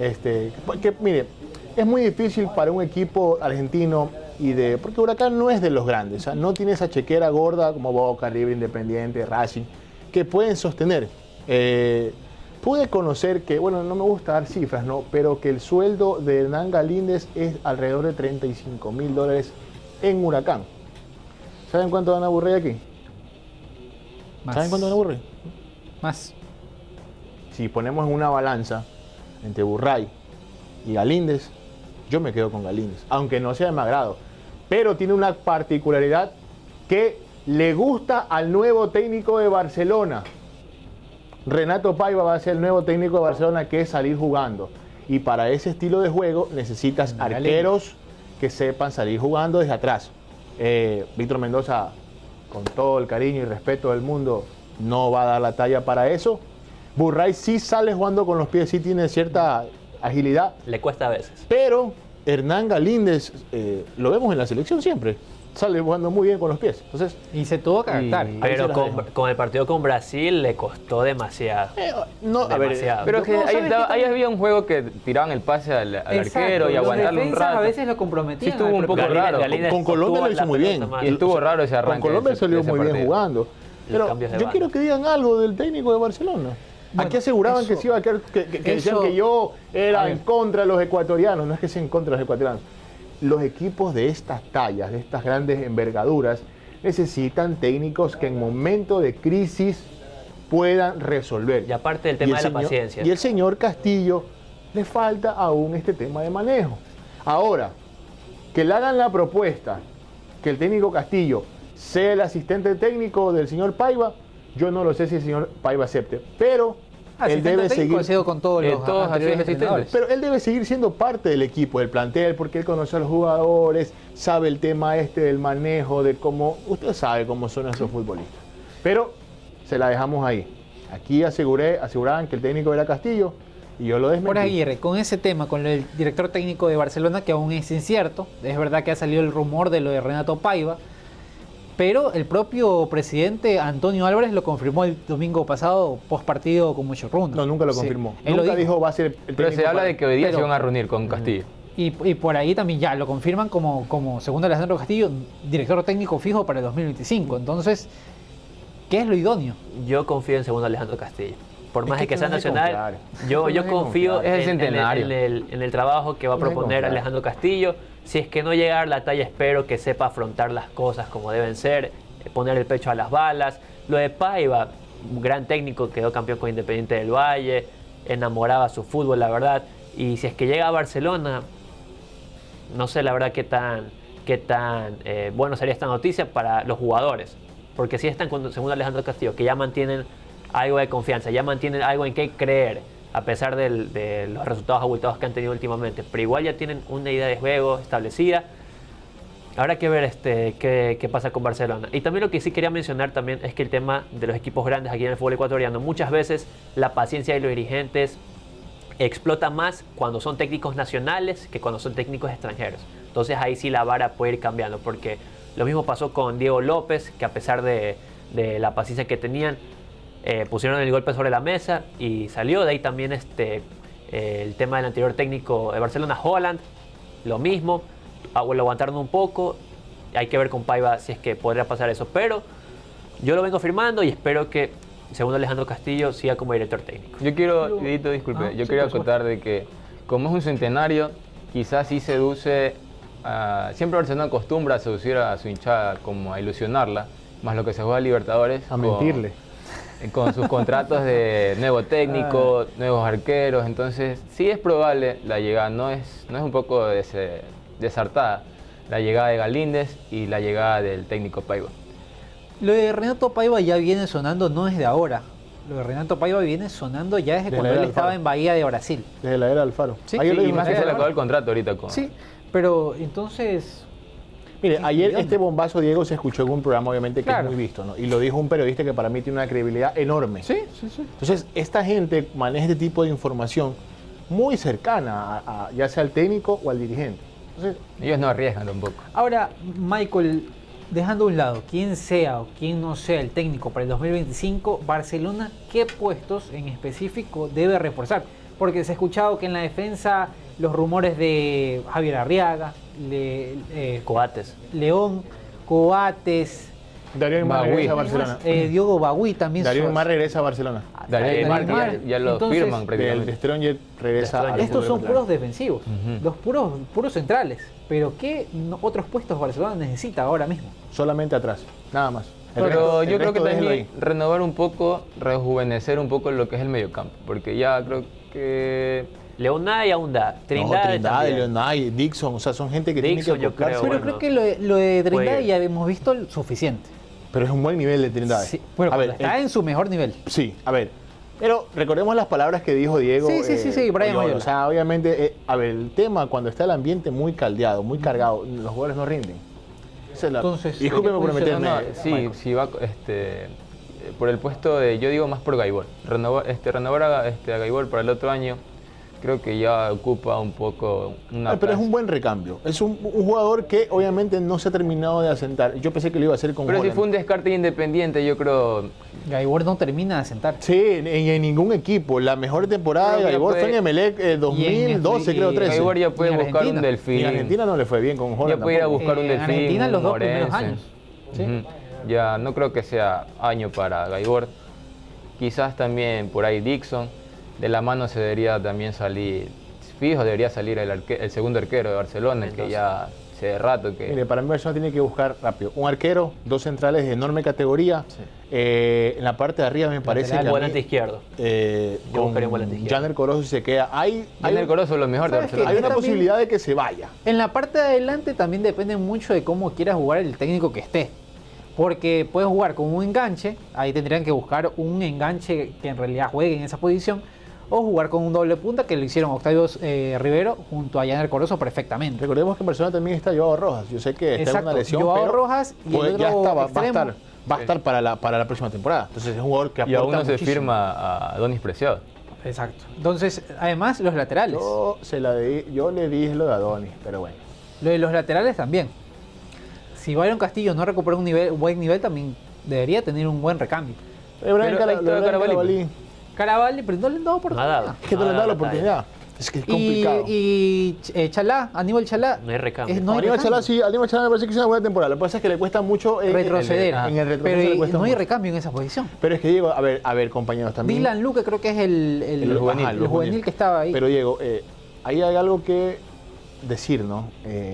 porque mire, es muy difícil para un equipo argentino porque Huracán no es de los grandes, o sea, no tiene esa chequera gorda como Boca, River, Independiente, Racing, que pueden sostener. Pude conocer que, bueno, no me gusta dar cifras, ¿no? Pero que el sueldo de Hernán Galíndez es alrededor de $35.000 en Huracán. ¿Saben cuánto van a Burrey aquí? Más. ¿Saben cuánto van a Burrey? Más. Si ponemos en una balanza entre Burray y Galíndez, yo me quedo con Galíndez, aunque no sea de mi agrado. Pero tiene una particularidad que le gusta al nuevo técnico de Barcelona. Renato Paiva va a ser el nuevo técnico de Barcelona, que es salir jugando. Y para ese estilo de juego necesitas arqueros que sepan salir jugando desde atrás. Víctor Mendoza, con todo el cariño y respeto del mundo, no va a dar la talla para eso. Burray sí sale jugando con los pies, sí tiene cierta agilidad. Le cuesta a veces. Pero Hernán Galíndez, lo vemos en la selección siempre, sale jugando muy bien con los pies. Entonces, Y se tuvo que adaptar. Ahí se Pero las con, dejo. con el partido con Brasil le costó demasiado. no, a ver, Demasiado. Pero es que No, ahí, ¿sabes estaba- qué? ahí había un juego que tiraban el pase al Exacto, arquero y los aguantarlo un defensas rato. a veces lo comprometían. Sí estuvo al un poco propio- raro. con Colombia sostuvo lo hizo la muy pelota bien. más. Y estuvo raro ese arranque. Con Colombia de ese- salió de ese muy bien partido. jugando. Los Pero cambios de yo banda. quiero que digan algo del técnico de Barcelona. Bueno, Aquí aseguraban eso- que se iba a quedar, que decían eso- que yo a era ver. en contra de los ecuatorianos. No es que sea en contra de los ecuatorianos. Los equipos de estas tallas, de estas grandes envergaduras, necesitan técnicos que en momento de crisis puedan resolver. Y aparte del Y tema el de la señor- paciencia. Y el señor Castillo le falta aún este tema de manejo. Ahora, que le hagan la propuesta que el técnico Castillo sea el asistente técnico del señor Paiva, yo no lo sé si el señor Paiva acepte, pero él Asistente debe técnico seguir. ha sido con todos los todos anteriores han sido entrenadores. Pero él debe seguir siendo parte del equipo, del plantel, porque él conoce a los jugadores, sabe el tema del manejo, de cómo, usted sabe cómo son esos futbolistas. Pero se la dejamos ahí. Aquí aseguraban que el técnico era Castillo y yo lo desmentí. Por Aguirre, con ese tema, con el director técnico de Barcelona, que aún es incierto, es verdad que ha salido el rumor de lo de Renato Paiva, pero el propio presidente Antonio Álvarez lo confirmó el domingo pasado, post partido con mucho ronda. No, nunca lo confirmó. Nunca dijo va a ser el Pero se habla para... de que hoy día se van a reunir con Castillo. Y por ahí también ya lo confirman como segundo Alejandro Castillo, director técnico fijo para el 2025. Entonces, ¿qué es lo idóneo? Yo confío en segundo Alejandro Castillo. Por más de que sea no se nacional, confiar. yo confío Es el centenario. en el trabajo que va a No se proponer confiar. Alejandro Castillo. Si es que no llega a dar la talla, espero que sepa afrontar las cosas como deben ser, poner el pecho a las balas. Lo de Paiva, un gran técnico, quedó campeón con Independiente del Valle, enamoraba su fútbol, la verdad. Y si es que llega a Barcelona, no sé la verdad qué tan bueno sería esta noticia para los jugadores. Porque si están con segundo Alejandro Castillo, que ya mantienen algo de confianza, ya mantienen algo en qué creer, a pesar de los resultados abultados que han tenido últimamente, pero igual ya tienen una idea de juego establecida. Habrá que ver qué pasa con Barcelona. Y también lo que sí quería mencionar también es que el tema de los equipos grandes aquí en el fútbol ecuatoriano, muchas veces la paciencia de los dirigentes explota más cuando son técnicos nacionales que cuando son técnicos extranjeros. Entonces ahí sí la vara puede ir cambiando, porque lo mismo pasó con Diego López, que a pesar de la paciencia que tenían, pusieron el golpe sobre la mesa y salió. De ahí también el tema del anterior técnico de Barcelona, Holland, lo mismo, lo aguantaron un poco. Hay que ver con Paiva si es que podría pasar eso, pero yo lo vengo firmando y espero que segundo Alejandro Castillo siga como director técnico. Yo quiero, Edito, disculpe, yo quería acotar de que como es un centenario, quizás sí seduce, siempre Barcelona acostumbra a seducir a su hinchada, como a ilusionarla, más lo que se juega a Libertadores. A mentirle. Con sus contratos de nuevo técnico, nuevos arqueros, entonces sí es probable la llegada, no es un poco desartada, la llegada de Galíndez y la llegada del técnico Paiva. Lo de Renato Paiva ya viene sonando, no desde ahora. Lo de Renato Paiva viene sonando ya desde cuando él estaba en Bahía de Brasil. Desde la era Alfaro. Sí, Ayer lo Y dijo más que en se le la acabó el contrato ahorita con... Sí, pero entonces... Mire, ayer ¿Qué onda? este bombazo, Diego, se escuchó en un programa obviamente que Claro. es muy visto, ¿no? Y lo dijo un periodista que para mí tiene una credibilidad enorme. Sí. Entonces, esta gente maneja este tipo de información muy cercana ya sea al técnico o al dirigente. Entonces, Ellos no arriesgan tampoco. Ahora, Michael, dejando a un lado quién sea o quién no sea el técnico para el 2025, Barcelona, ¿qué puestos en específico debe reforzar? Porque se ha escuchado que en la defensa los rumores de Javier Arriaga, Coates. León, Coates, Darío Aymar Bagüí. regresa a Barcelona. Diogo Bagüí también. Darío Aymar regresa a Barcelona. Darío Aymar Aymar. ya lo Entonces, firman Del prácticamente. Stronger regresa a Estos son puros defensivos, Ujú. los puros centrales. Pero ¿qué otros puestos Barcelona necesita ahora mismo? solamente atrás, nada más. El Pero resto- yo el creo que resto déjelo también renovar un poco, rejuvenecer un poco lo que es el mediocampo, porque ya creo que Leonay aún da. No, Trindade Trindade, también. Leonay, Dixon, o sea, son gente que Dixon, tiene que yo enfocarse. creo, Pero bueno. creo que lo de Trindade Puede. ya hemos visto suficiente. Pero es un buen nivel de Trindade. Sí, bueno, a ver, está en su mejor nivel. sí, a ver. Pero recordemos las palabras que dijo Diego. Sí, Brian Oyón. Oyola. O sea, obviamente, a ver, el tema cuando está el ambiente muy caldeado, muy cargado, los jugadores no rinden. Esa es la- Entonces, discúlpeme por meterme. No, sí, Michael. sí va por el puesto de, yo digo más por Gaibor. Renovar a Gaibor para el otro año, creo que ya ocupa un poco una Pero es plaza. un buen recambio. Es un jugador que obviamente no se ha terminado de asentar. Yo pensé que lo iba a hacer con Pero si Holland. fue un descarte independiente, yo creo. Gaibor no termina de sentar. Sí, en ningún equipo. La mejor temporada de Creo que Gaibor fue- fue en Emelec 2012, creo, 13. Gaibor ya puede en buscar un Argentina. Y delfín. en Argentina no le fue bien con Holland. Ya puede ir a tampoco. buscar un En delfín. Argentina un los dos primeros Morense. años. Sí. Ujú. Ya no creo que sea año para Gaibor. Quizás también por ahí Dixon. De la mano se debería también salir. Fijo, debería salir el segundo arquero de Barcelona, que ya hace rato que. Mire, para mí Barcelona tiene que buscar rápido. Un arquero, dos centrales de enorme categoría. En la parte de arriba me parece que a Un mí, volante izquierdo. con buscaría un volante izquierdo. Janer Corozo si se queda. Hay el Corozo es lo mejor de ¿Sabes qué? Barcelona. hay una también- posibilidad de que se vaya. En la parte de adelante también depende mucho de cómo quiera jugar el técnico que esté. Porque puedes jugar con un enganche, ahí tendrían que buscar un enganche que en realidad juegue en esa posición, o jugar con un doble punta que lo hicieron Octavio Rivero junto a Janer Corozo perfectamente. Recordemos que en Barcelona también está Joao Rojas. Yo sé que está en Exacto, una lesión, Joao pero Rojas y el pues ya otro está, va a extremo. estar. Va a estar para la próxima temporada. Entonces es un jugador que Y aporta aún no se muchísimo. firma a Donis Preciado. Exacto. Entonces, además, los laterales. Yo le dije lo de Adonis, pero bueno. Lo de los laterales también. si Byron Castillo no recupera un buen nivel, también debería tener un buen recambio. Carabalí. Carabalí, pero no le han dado oportunidad. Es que no le han dado la oportunidad. Es que es complicado. Y Chalá, Aníbal Chalá. No hay recambio. Aníbal Chalá me parece que es una buena temporada. Lo que pasa es que le cuesta mucho retroceder. En el retroceso pero le cuesta no hay mucho. recambio en esa posición. Pero es que Diego, a ver, compañeros, también. Dylan Luque creo que es el juvenil que estaba ahí. Pero Diego, ahí hay algo que decir, ¿no?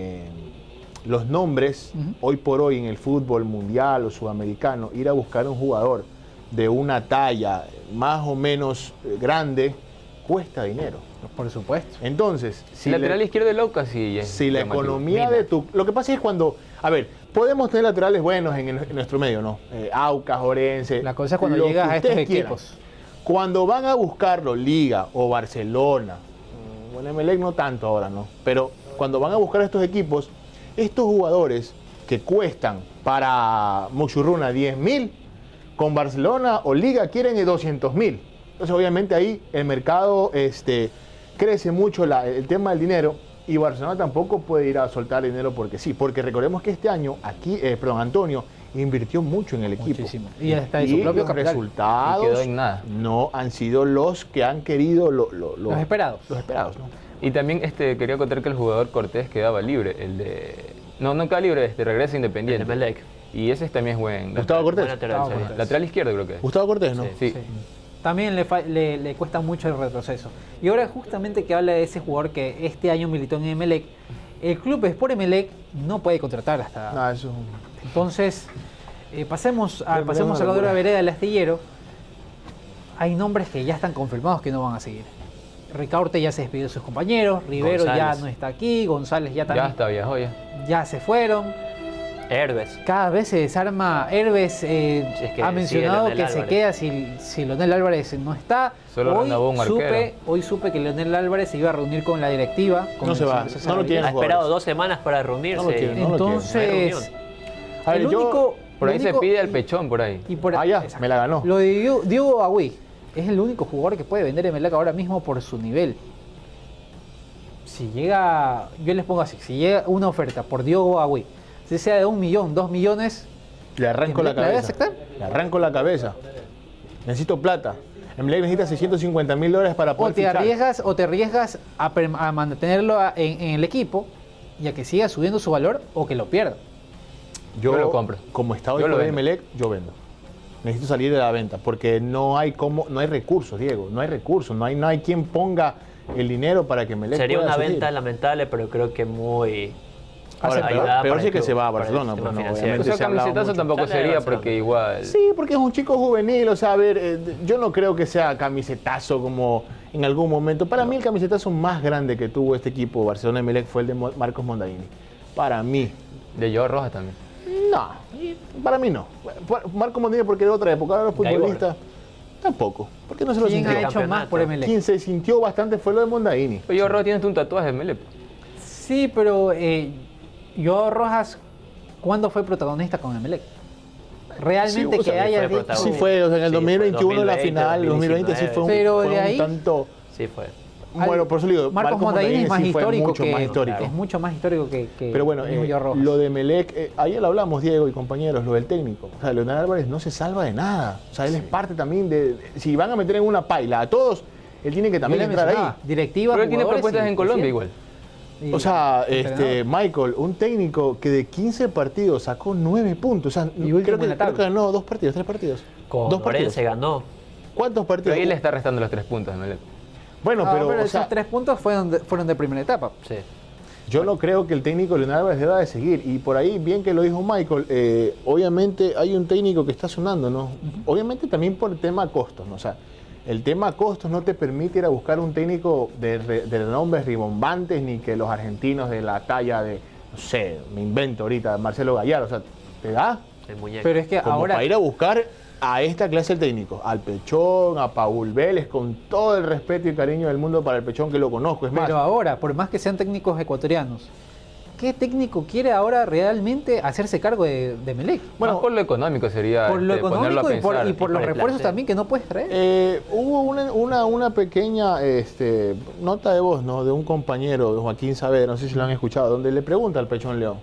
Los nombres, hoy por hoy en el fútbol mundial o sudamericano, ir a buscar un jugador de una talla más o menos grande, cuesta dinero. Por supuesto. Entonces, si lateral izquierdo de Lauca, sí. Si la economía de tu... Lo que pasa es cuando... A ver, podemos tener laterales buenos en nuestro medio, ¿no? Aucas, Orense... La cosa es cuando llegas a estos equipos. Quieran. Cuando van a buscarlo Liga o Barcelona, bueno, Emelec no tanto ahora, ¿no? Pero cuando van a buscar estos equipos, estos jugadores que cuestan para Muchurruna 10.000, con Barcelona o Liga quieren 200.000. Entonces, obviamente, ahí el mercado crece mucho el tema del dinero y Barcelona tampoco puede ir a soltar dinero porque sí. Porque recordemos que este año, Antonio invirtió mucho en el equipo. Muchísimo. Y hasta de su propio los capital. resultados y quedó en nada. No han sido los que han querido los esperados. Los esperados, ¿no? Y también quería contar que el jugador Cortés quedaba libre. No queda libre, regresa Independiente. El Emelec. Y ese también es buen. Gustavo Cortés. Lateral izquierdo, creo que es. Gustavo Cortés, ¿no? Sí. También le cuesta mucho el retroceso. Y ahora justamente que habla de ese jugador que este año militó en Emelec, el club Sport Emelec no puede contratar hasta... No, eso... Entonces, pasemos a la otra vereda del astillero. Hay nombres que ya están confirmados que no van a seguir. Ricaurte ya se despidió de sus compañeros, Rivero ya no está aquí, González ya también... Ya está, viajó ya. Ya se fueron. Herbes. Cada vez se desarma. Herbes ha mencionado que se queda si Leonel Álvarez no está. Solo Hoy supe que Leonel Álvarez se iba a reunir con la directiva. No se va, no lo quieren. Ha esperado 2 semanas para reunirse. Entonces, a ver, por ahí se pide al Pechón, por ahí. Ya, me la ganó. Lo de Diego Agüí es el único jugador que puede vender Emelec ahora mismo por su nivel. Si llega, yo les pongo así, si llega una oferta por Diego Agüí, si sea de 1 millón, 2 millones, le arranco la cabeza. Le arranco la cabeza. Necesito plata. Emelec necesita $650.000 para poder fichar. O te arriesgas a mantenerlo en el equipo y a que siga subiendo su valor o que lo pierda. Yo lo compro. Como está hoy por Emelec, yo vendo. Necesito salir de la venta porque no hay recursos, Diego. No hay recursos. No hay quien ponga el dinero para que Emelec sería pueda una subir. venta lamentable, pero creo que muy... Ahora, peor sí que se va a Barcelona. Pues no, o sea, camisetazo tampoco sería porque igual... Sí, porque es un chico juvenil. O sea, a ver, yo no creo que sea camisetazo como en algún momento. Para mí el camisetazo más grande que tuvo este equipo Barcelona Emelec fue el de Marcos Mondaini. Para mí. De Joao Rojas también. No, para mí no. Marcos Mondaini porque era otra época. Ahora los futbolistas tampoco. ¿Por qué no se lo sintió? ¿Quién ha hecho más por Emelec? Quien se sintió bastante fue lo de Mondaini. Pero Joao Rojas tiene un tatuaje de Emelec. Sí, pero... Joao Rojas, ¿cuándo fue protagonista con Emelec? Realmente sí, que haya dicho... Sí fue, o sea, en el 2021 la final, 2020 sí fue un, pero fue de ahí, un tanto... Sí fue. Bueno, por eso digo, Marcos Mondaini es más histórico es mucho más histórico que pero bueno, lo de Emelec, ayer lo hablamos, Diego y compañeros, lo del técnico. O sea, Leonel Álvarez no se salva de nada. O sea, él es parte también si van a meter en una paila a todos, él tiene que también entrar ahí. Directiva, pero él tiene propuestas en Colombia igual. O sea, Michael, un técnico que de 15 partidos sacó 9 puntos. O sea, creo que ganó 2 partidos, 3 partidos. Con 2 partidos se ganó. ¿Cuántos partidos? Pero ahí le está restando los 3 puntos, Emelec. Bueno, pero esos 3 puntos fueron de primera etapa. Sí. Yo no creo que el técnico Leonel Álvarez deba de seguir. Y por ahí, bien que lo dijo Michael, obviamente hay un técnico que está sonando, ¿no? Obviamente también por el tema costos, ¿no? O sea, el tema costos no te permite ir a buscar un técnico de nombres ribombantes ni que los argentinos de la talla de, no sé, me invento ahorita, Marcelo Gallardo. O sea, ¿te da? El muñeco. Pero es que como ahora... para ir a buscar a esta clase de técnico, al Pechón, a Paul Vélez, con todo el respeto y cariño del mundo para el Pechón que lo conozco. Es más, pero ahora, por más que sean técnicos ecuatorianos, ¿qué técnico quiere ahora realmente hacerse cargo de Emelec? Bueno, más por lo económico sería por lo económico ponerlo y por los refuerzos también que no puedes traer. Hubo una pequeña nota de voz, ¿no?, de un compañero, de Joaquín Saavedra, no sé si lo han escuchado, donde le pregunta al Pechón León,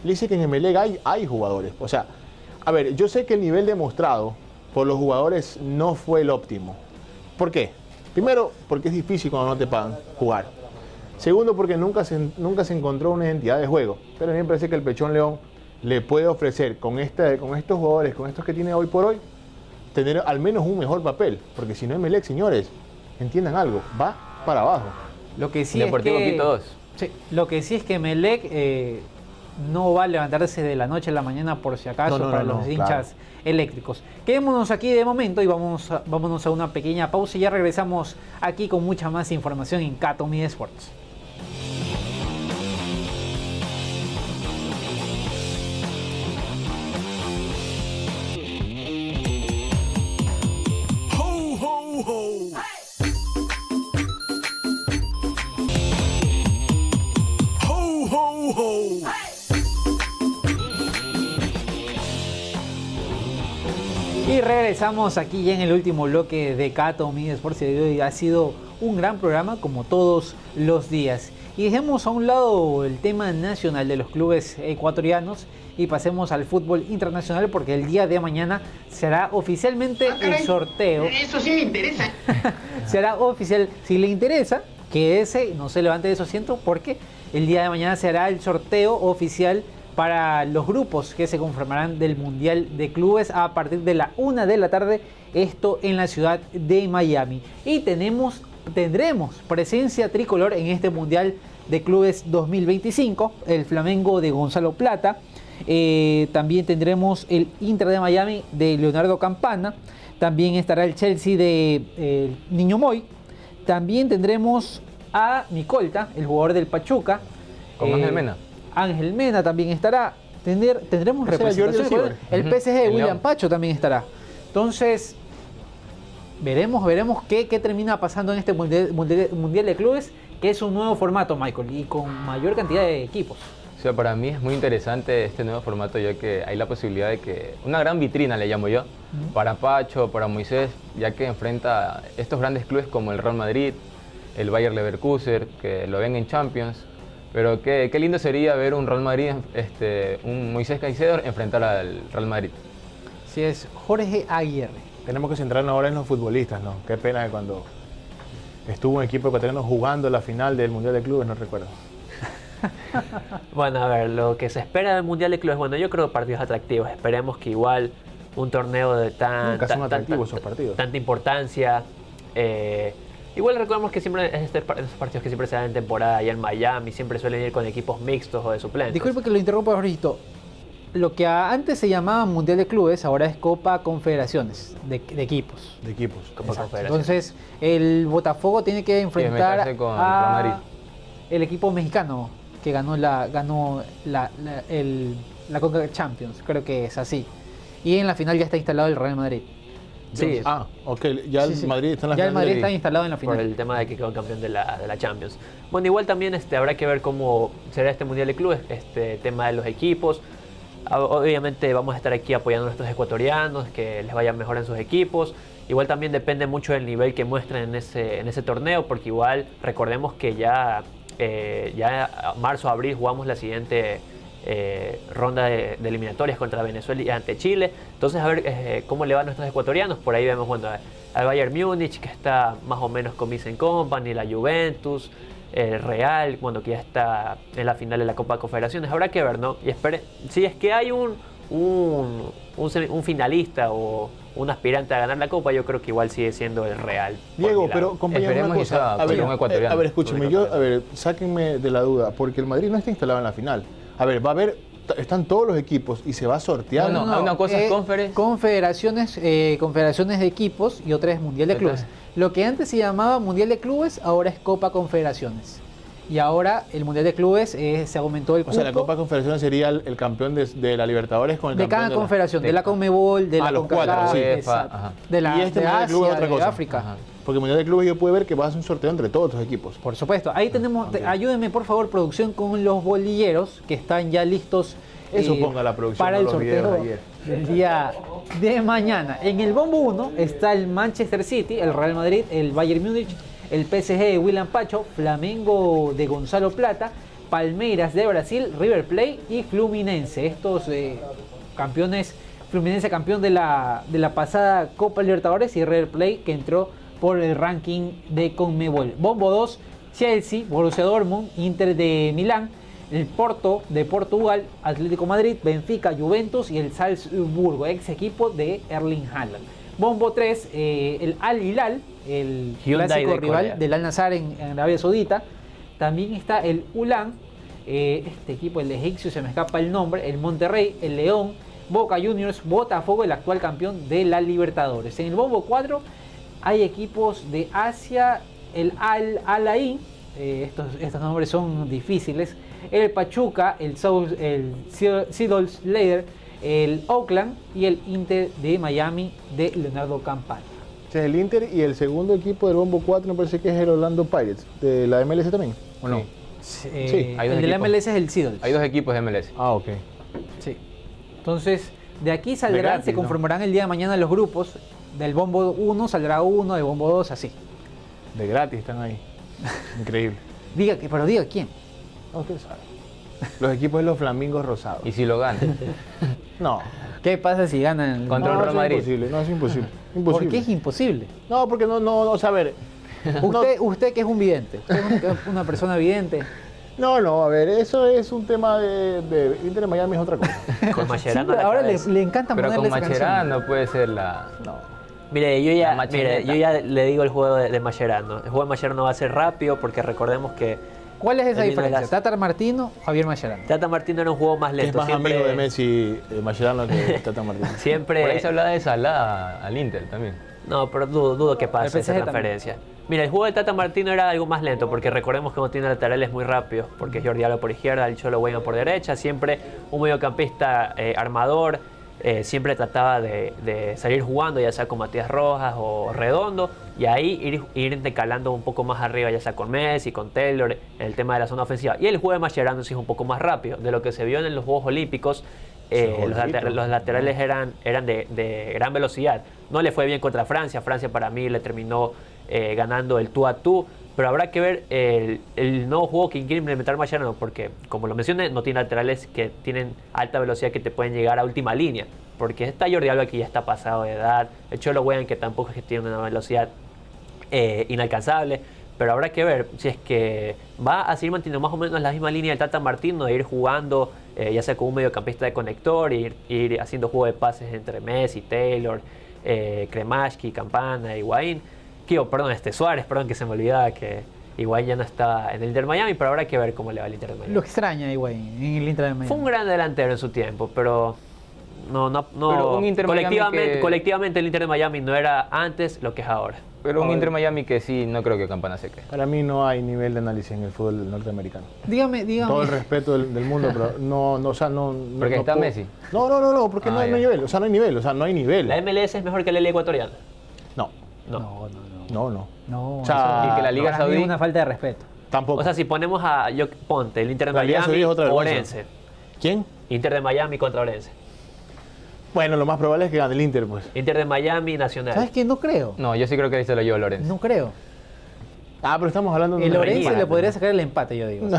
Él dice que en Emelec hay jugadores. O sea, a ver, yo sé que el nivel demostrado por los jugadores no fue el óptimo. ¿Por qué? Primero, porque es difícil cuando no te pagan jugar. Segundo, porque nunca se encontró una identidad de juego. Pero a mí me parece que el Pechón León le puede ofrecer con estos jugadores, con estos que tiene hoy por hoy, tener al menos un mejor papel. Porque si no Emelec, señores, entiendan algo, va para abajo. Lo que sí Deportivo es que, Quito 2. Sí, lo que sí es que Emelec no va a levantarse de la noche a la mañana por si acaso para los hinchas eléctricos. Quedémonos aquí de momento y vámonos a una pequeña pausa y ya regresamos aquí con mucha más información en Cato Media Sports. Y regresamos aquí ya en el último bloque de Cato Media Sports. Hoy ha sido un gran programa como todos los días. Y dejemos a un lado el tema nacional de los clubes ecuatorianos y pasemos al fútbol internacional porque el día de mañana será oficialmente el sorteo. Eso sí me interesa. Será oficial. Si le interesa, quédese, no se levante de su asiento porque el día de mañana será el sorteo oficial para los grupos que se conformarán del Mundial de Clubes a partir de la 1 de la tarde, esto en la ciudad de Miami. Y tendremos presencia tricolor en este Mundial de Clubes 2025, el Flamengo de Gonzalo Plata, también tendremos el Inter de Miami de Leonardo Campana, también estará el Chelsea de Niño Moy, también tendremos a Nicolta, el jugador del Pachuca. Con Ángel Mena. Ángel Mena también estará. Tendremos representación. El PSG de William Pacho también estará. Entonces, veremos qué termina pasando en este mundial de Clubes, que es un nuevo formato, Michael, y con mayor cantidad de equipos. O sea, para mí es muy interesante este nuevo formato, ya que hay la posibilidad de que, una gran vitrina le llamo yo, para Pacho, para Moisés, ya que enfrenta a estos grandes clubes como el Real Madrid, el Bayer Leverkusen, que lo ven en Champions. Pero qué lindo sería ver un Real Madrid, un Moisés Caicedo enfrentar al Real Madrid. Sí, es Jorge Aguirre. Tenemos que centrarnos ahora en los futbolistas, ¿no? Qué pena que cuando estuvo un equipo ecuatoriano jugando la final del Mundial de Clubes, no recuerdo. Bueno, a ver, lo que se espera del Mundial de Clubes, bueno, yo creo partidos atractivos. Esperemos que igual un torneo de Nunca son atractivos esos partidos. Tanta importancia. Igual recordemos que siempre esos partidos que siempre se dan en temporada allá en Miami siempre suelen ir con equipos mixtos o de suplentes. Disculpe que lo interrumpa, Jorgito. Lo que antes se llamaba Mundial de Clubes, ahora es Copa Confederaciones de equipos. De equipos. Copa Confederaciones. Entonces, el Botafogo tiene que enfrentar con a el equipo mexicano que ganó la Conca Champions, creo que es así. Y en la final ya está instalado el Real Madrid. Sí. Ok, ya el Madrid está en la final. Ya el Madrid está instalado en la final. Por el tema de que quedó campeón de la Champions. Bueno, igual también habrá que ver cómo será este Mundial de Clubes, tema de los equipos. Obviamente vamos a estar aquí apoyando a nuestros ecuatorianos, que les vaya mejor en sus equipos. Igual también depende mucho del nivel que muestren en ese torneo, porque igual recordemos que ya marzo, abril jugamos la siguiente ronda de eliminatorias contra Venezuela y ante Chile. Entonces a ver cómo le va a nuestros ecuatorianos. Por ahí vemos al Bayern Múnich, que está más o menos con Vincent Kompany, la Juventus, el Real, que ya está en la final de la Copa Confederaciones. Habrá que ver, ¿no? Y si es que hay un finalista o un aspirante a ganar la Copa, yo creo que igual sigue siendo el Real. Diego, pero compañero, una cosa. A ver, escúcheme, sáquenme de la duda, porque el Madrid no está instalado en la final. A ver, están todos los equipos y se va a sortear. No, una cosa es confederaciones de equipos y otra es Mundial de Clubes. Lo que antes se llamaba Mundial de Clubes, ahora es Copa Confederaciones. Y ahora el Mundial de Clubes se aumentó el cupo. O sea, la Copa Confederaciones sería el campeón de la Libertadores con el campeón de cada confederación, de la CONMEBOL, de la CONCACAF, sí. de la Mundial de Clubes es otra cosa. de África. Ajá. Porque el Mundial de Clubes yo puedo ver que vas a hacer un sorteo entre todos los equipos. Por supuesto. Ahí tenemos, ayúdenme por favor, producción, con los bolilleros que están ya listos Eso ponga la producción para el los videos sorteo de ayer. del día de mañana. En el bombo 1 está el Manchester City, el Real Madrid, el Bayern Múnich, el PSG de William Pacho, Flamengo de Gonzalo Plata Palmeiras de Brasil, River Plate y Fluminense. Estos campeones, Fluminense campeón de la pasada Copa Libertadores y River Plate que entró por el ranking de Conmebol. Bombo 2, Chelsea, Borussia Dortmund, Inter de Milán, el Porto de Portugal, Atlético Madrid, Benfica, Juventus y el Salzburgo, ex equipo de Erling Haaland. Bombo 3, el Al Hilal, el Hyundai clásico de rival Corea. del Al Nassr en Arabia Saudita. También está el Ulan, este equipo, el egipcio, se me escapa el nombre, el Monterrey, el León, Boca Juniors, Botafogo, el actual campeón de la Libertadores. En el Bombo 4 hay equipos de Asia, el Al-Ain, estos nombres son difíciles, el Pachuca, el Seattle Slater, el Oakland y el Inter de Miami de Leonardo Campana. Este es el Inter y el segundo equipo del Bombo 4 me parece que es el Orlando Pirates, de la MLS también, ¿o no? Sí. Sí, hay dos el de la equipos. MLS es el Seattle. Hay 2 equipos de MLS. Ah, ok. Sí. Entonces, de aquí saldrán, gratis, se ¿no? conformarán el día de mañana los grupos. Del Bombo 1 saldrá uno, del Bombo 2 así. De gratis están ahí. Increíble. Pero diga quién. No, usted sabe. Los equipos de los Flamingos Rosados. Y si lo ganan. No. ¿Qué pasa si ganan? Contra el No, Real es Madrid. imposible. No, es imposible. ¿Por Imposible. qué es imposible? No, porque no, o sea, a ver. Usted que es un vidente, usted es una persona vidente. No, a ver, eso es un tema de Inter de Miami, es otra cosa. Con Mascherano Siempre a la ahora cabeza. le encanta Pero ponerle con esa canción. Mascherano puede ser la... No. Mire, La machineta. yo ya le digo el juego de Mascherano. El juego de Mascherano va a ser rápido porque recordemos que ¿Cuál es esa El diferencia? Minelas. ¿Tatar Martino o Javier Mascherano? Tata Martino era un juego más Es lento. más siempre, amigo de Messi, Mascherano, que Tata Martínez. Siempre. Por ahí se habla de Salah al Inter también. No, pero dudo que pase El PSG esa también. transferencia. Mira, el juego de Tata Martino era algo más lento, porque recordemos que no tiene laterales muy rápidos, porque es Jordi Alba por izquierda, el Cholo Weigand por derecha, siempre un mediocampista armador, siempre trataba de salir jugando, ya sea con Matías Rojas o Redondo, y ahí ir decalando un poco más arriba, ya sea con Messi, con Taylor, en el tema de la zona ofensiva. Y el juego de Mascherano sí es un poco más rápido, de lo que se vio en los Juegos Olímpicos. Los laterales eran de gran velocidad. No le fue bien contra Francia. Francia para mí le terminó ganando el tú a tú. Pero habrá que ver el nuevo juego que quiere implementar Mascherano, porque como lo mencioné, no tiene laterales que tienen alta velocidad que te pueden llegar a última línea. Porque está Jordi Alba que ya está pasado de edad. El Cholo Weigand que tampoco es que tiene una velocidad inalcanzable. Pero habrá que ver si es que va a seguir manteniendo más o menos la misma línea del Tata Martino de ir jugando, ya sea con un mediocampista de conector, ir haciendo juego de pases entre Messi, Taylor, Kremashki, Campana, Higuaín. Suárez, que se me olvidaba que Higuaín ya no está en el Inter de Miami, pero habrá que ver cómo le va el Inter de Miami. Lo extraña Higuaín en el Inter de Miami. Fue un gran delantero en su tiempo, pero Pero un Inter Miami colectivamente el Inter de Miami no era antes lo que es ahora. Pero un Inter Miami que sí, no creo que Campana se quede. Para mí no hay nivel de análisis en el fútbol norteamericano. Dígame. Todo el respeto del mundo, pero no. Porque está Messi. No, porque no hay ya. nivel. O sea, no hay nivel. O sea, no hay nivel. ¿La MLS es mejor que la Liga Ecuatoriana? No. No. No, O sea, eso y que la Liga para mí Saudí- es una falta de respeto. Tampoco. O sea, si ponemos ponte el Inter de La Liga Saudí Miami es otra o vergüenza. Orense. ¿Quién? Inter de Miami contra Orense. Bueno, lo más probable es que gane el Inter, pues. Inter de Miami, Nacional. ¿Sabes qué? No creo. No, yo sí creo que ahí se lo lleva Lorenzo. No creo. Ah, pero estamos hablando de El una Orense empate, le ¿no? podría sacar el empate, yo digo.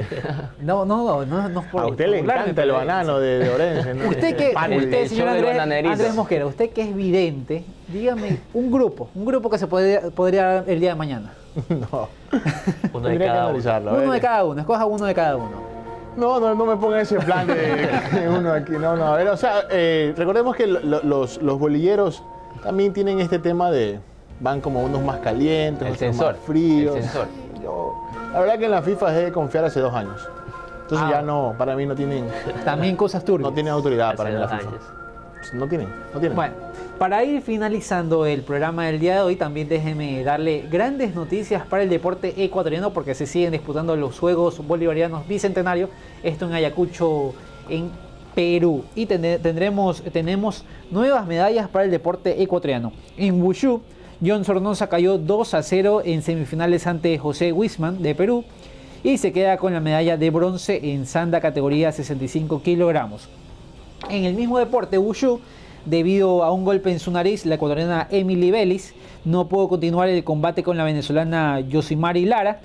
No es por A usted le burlarme, encanta el pero- banano de Orense, ¿no? Usted que, Pan, usted, el señor show del Andrés, bananerito. Andrés Mosquera, usted que es vidente, dígame un grupo que se podría dar el día de mañana. No. Uno de Tendría que cada uno. analizarlo. a Uno ver. de cada uno, escoja uno de cada uno. No me ponga ese plan de uno aquí. No. A ver, o sea, recordemos que los bolilleros también tienen este tema de. Van como unos más calientes, El otros sensor. más fríos. El sensor. La verdad que en la FIFA dejé de confiar hace 2 años. Entonces ya no, para mí no tienen También cosas turbias. autoridad Hace para mí la 2 FIFA. años. No tienen. Bueno, para ir finalizando el programa del día de hoy, también déjeme darle grandes noticias para el deporte ecuatoriano porque se siguen disputando los Juegos Bolivarianos Bicentenario, esto en Ayacucho, en Perú. Y tenemos nuevas medallas para el deporte ecuatoriano. En Wushu, John Sornosa cayó 2-0 en semifinales ante José Wisman de Perú y se queda con la medalla de bronce en sanda categoría 65 kilogramos. En el mismo deporte, Wushu, debido a un golpe en su nariz, la ecuatoriana Emily Bellis no pudo continuar el combate con la venezolana Yosimari Lara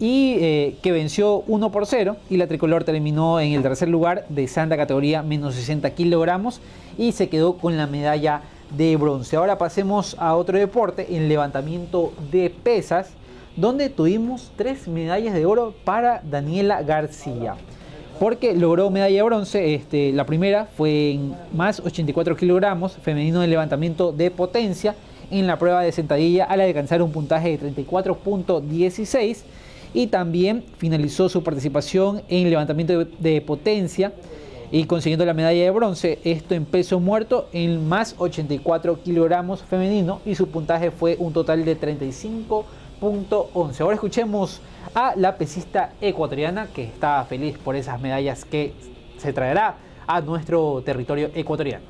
y que venció 1-0, y la tricolor terminó en el tercer lugar de santa categoría menos 60 kilogramos y se quedó con la medalla de bronce. Ahora pasemos a otro deporte, el levantamiento de pesas, donde tuvimos 3 medallas de oro para Daniela García, porque logró medalla de bronce. La primera fue en más 84 kilogramos femenino de levantamiento de potencia en la prueba de sentadilla al alcanzar un puntaje de 34.16, y también finalizó su participación en levantamiento de potencia y consiguiendo la medalla de bronce, esto en peso muerto en más 84 kilogramos femenino, y su puntaje fue un total de 35.11. Ahora escuchemos a la pesista ecuatoriana, que está feliz por esas medallas que se traerá a nuestro territorio ecuatoriano.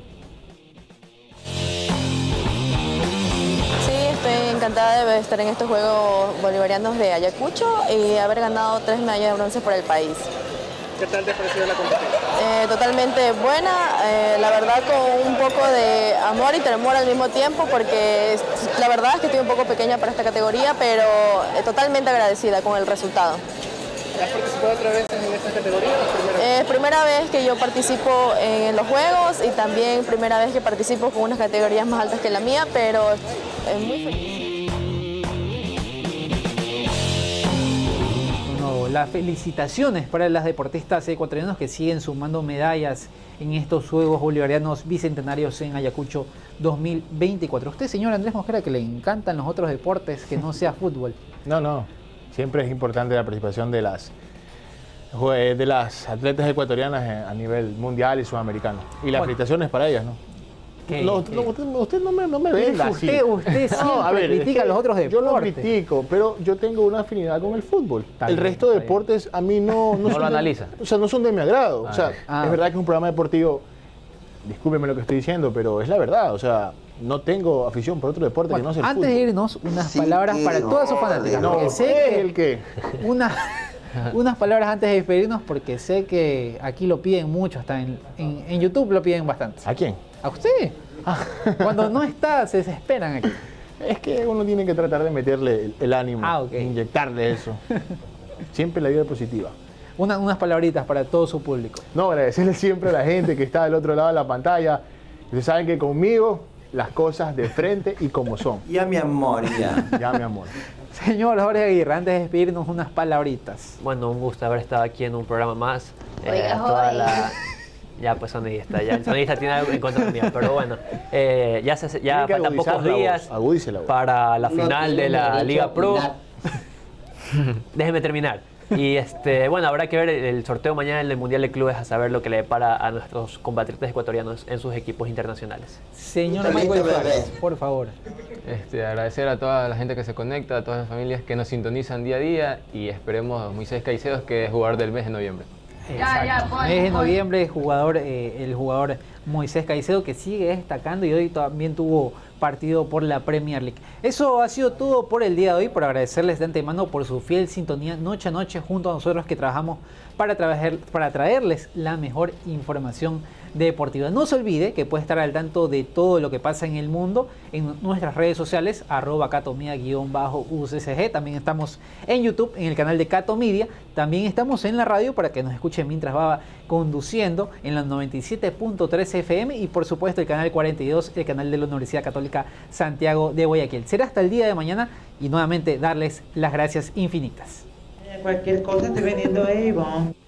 Sí, estoy encantada de estar en estos Juegos Bolivarianos de Ayacucho y haber ganado 3 medallas de bronce por el país. ¿Qué tal te ha parecido la competencia? Totalmente buena, la verdad con un poco de amor y temor al mismo tiempo, porque la verdad es que estoy un poco pequeña para esta categoría, pero totalmente agradecida con el resultado. ¿Has participado otras veces en esta categoría? Primera vez que yo participo en los Juegos, y también primera vez que participo con unas categorías más altas que la mía, pero muy feliz. Las felicitaciones para las deportistas ecuatorianos que siguen sumando medallas en estos Juegos Bolivarianos Bicentenarios en Ayacucho 2024. Usted, señor Andrés Mosquera, que le encantan los otros deportes que no sea fútbol. No. Siempre es importante la participación de las atletas ecuatorianas a nivel mundial y sudamericano. Y las felicitaciones para ellas, ¿no? Usted no me ve así. Usted siempre critica los otros deportes. Yo lo critico, pero yo tengo una afinidad con el fútbol. El resto de deportes a mí no lo analiza. O sea, no son de mi agrado. Es verdad que es un programa deportivo, discúlpeme lo que estoy diciendo, pero es la verdad. O sea, no tengo afición por otro deporte que no sea el fútbol. Antes de irnos, unas palabras para todas sus fanáticas. Unas palabras antes de despedirnos, porque sé que aquí lo piden mucho, hasta en YouTube lo piden bastante. ¿A quién? ¿A usted? Cuando no está, se desesperan aquí. Es que uno tiene que tratar de meterle el ánimo, inyectarle eso. Siempre la vida positiva. Unas palabritas para todo su público. No, agradecerle siempre a la gente que está del otro lado de la pantalla. Ustedes saben que conmigo las cosas de frente y como son. Ya mi amor, ya. Ya mi amor. Señor Jorge Aguirre, antes de despedirnos, unas palabritas. Bueno, un gusto haber estado aquí en un programa más. Toda la... Ya, pues sonidista, el sonidista tiene algo en contra mía, pero bueno, ya faltan pocos días para la final de la Liga Pro. Déjeme terminar. Y bueno, habrá que ver el sorteo mañana del Mundial de Clubes, a saber lo que le depara a nuestros compatriotas ecuatorianos en sus equipos internacionales. Señor Michael Flores, por favor. Agradecer a toda la gente que se conecta, a todas las familias que nos sintonizan día a día, y esperemos a Moisés Caicedo, que es jugador del mes de noviembre. Mes de noviembre, el jugador Moisés Caicedo, que sigue destacando y hoy también tuvo partido por la Premier League. Eso ha sido todo por el día de hoy, por agradecerles de antemano por su fiel sintonía noche a noche junto a nosotros, que trabajamos para traerles la mejor información deportiva. No se olvide que puede estar al tanto de todo lo que pasa en el mundo en nuestras redes sociales, @catomia_UCSG. También estamos en YouTube, en el canal de Cato Media. También estamos en la radio para que nos escuchen mientras va conduciendo en la 97.3 FM, y por supuesto el canal 42, el canal de la Universidad Católica Santiago de Guayaquil. Será hasta el día de mañana, y nuevamente darles las gracias infinitas. Cualquier cosa estoy vendiendo Avon.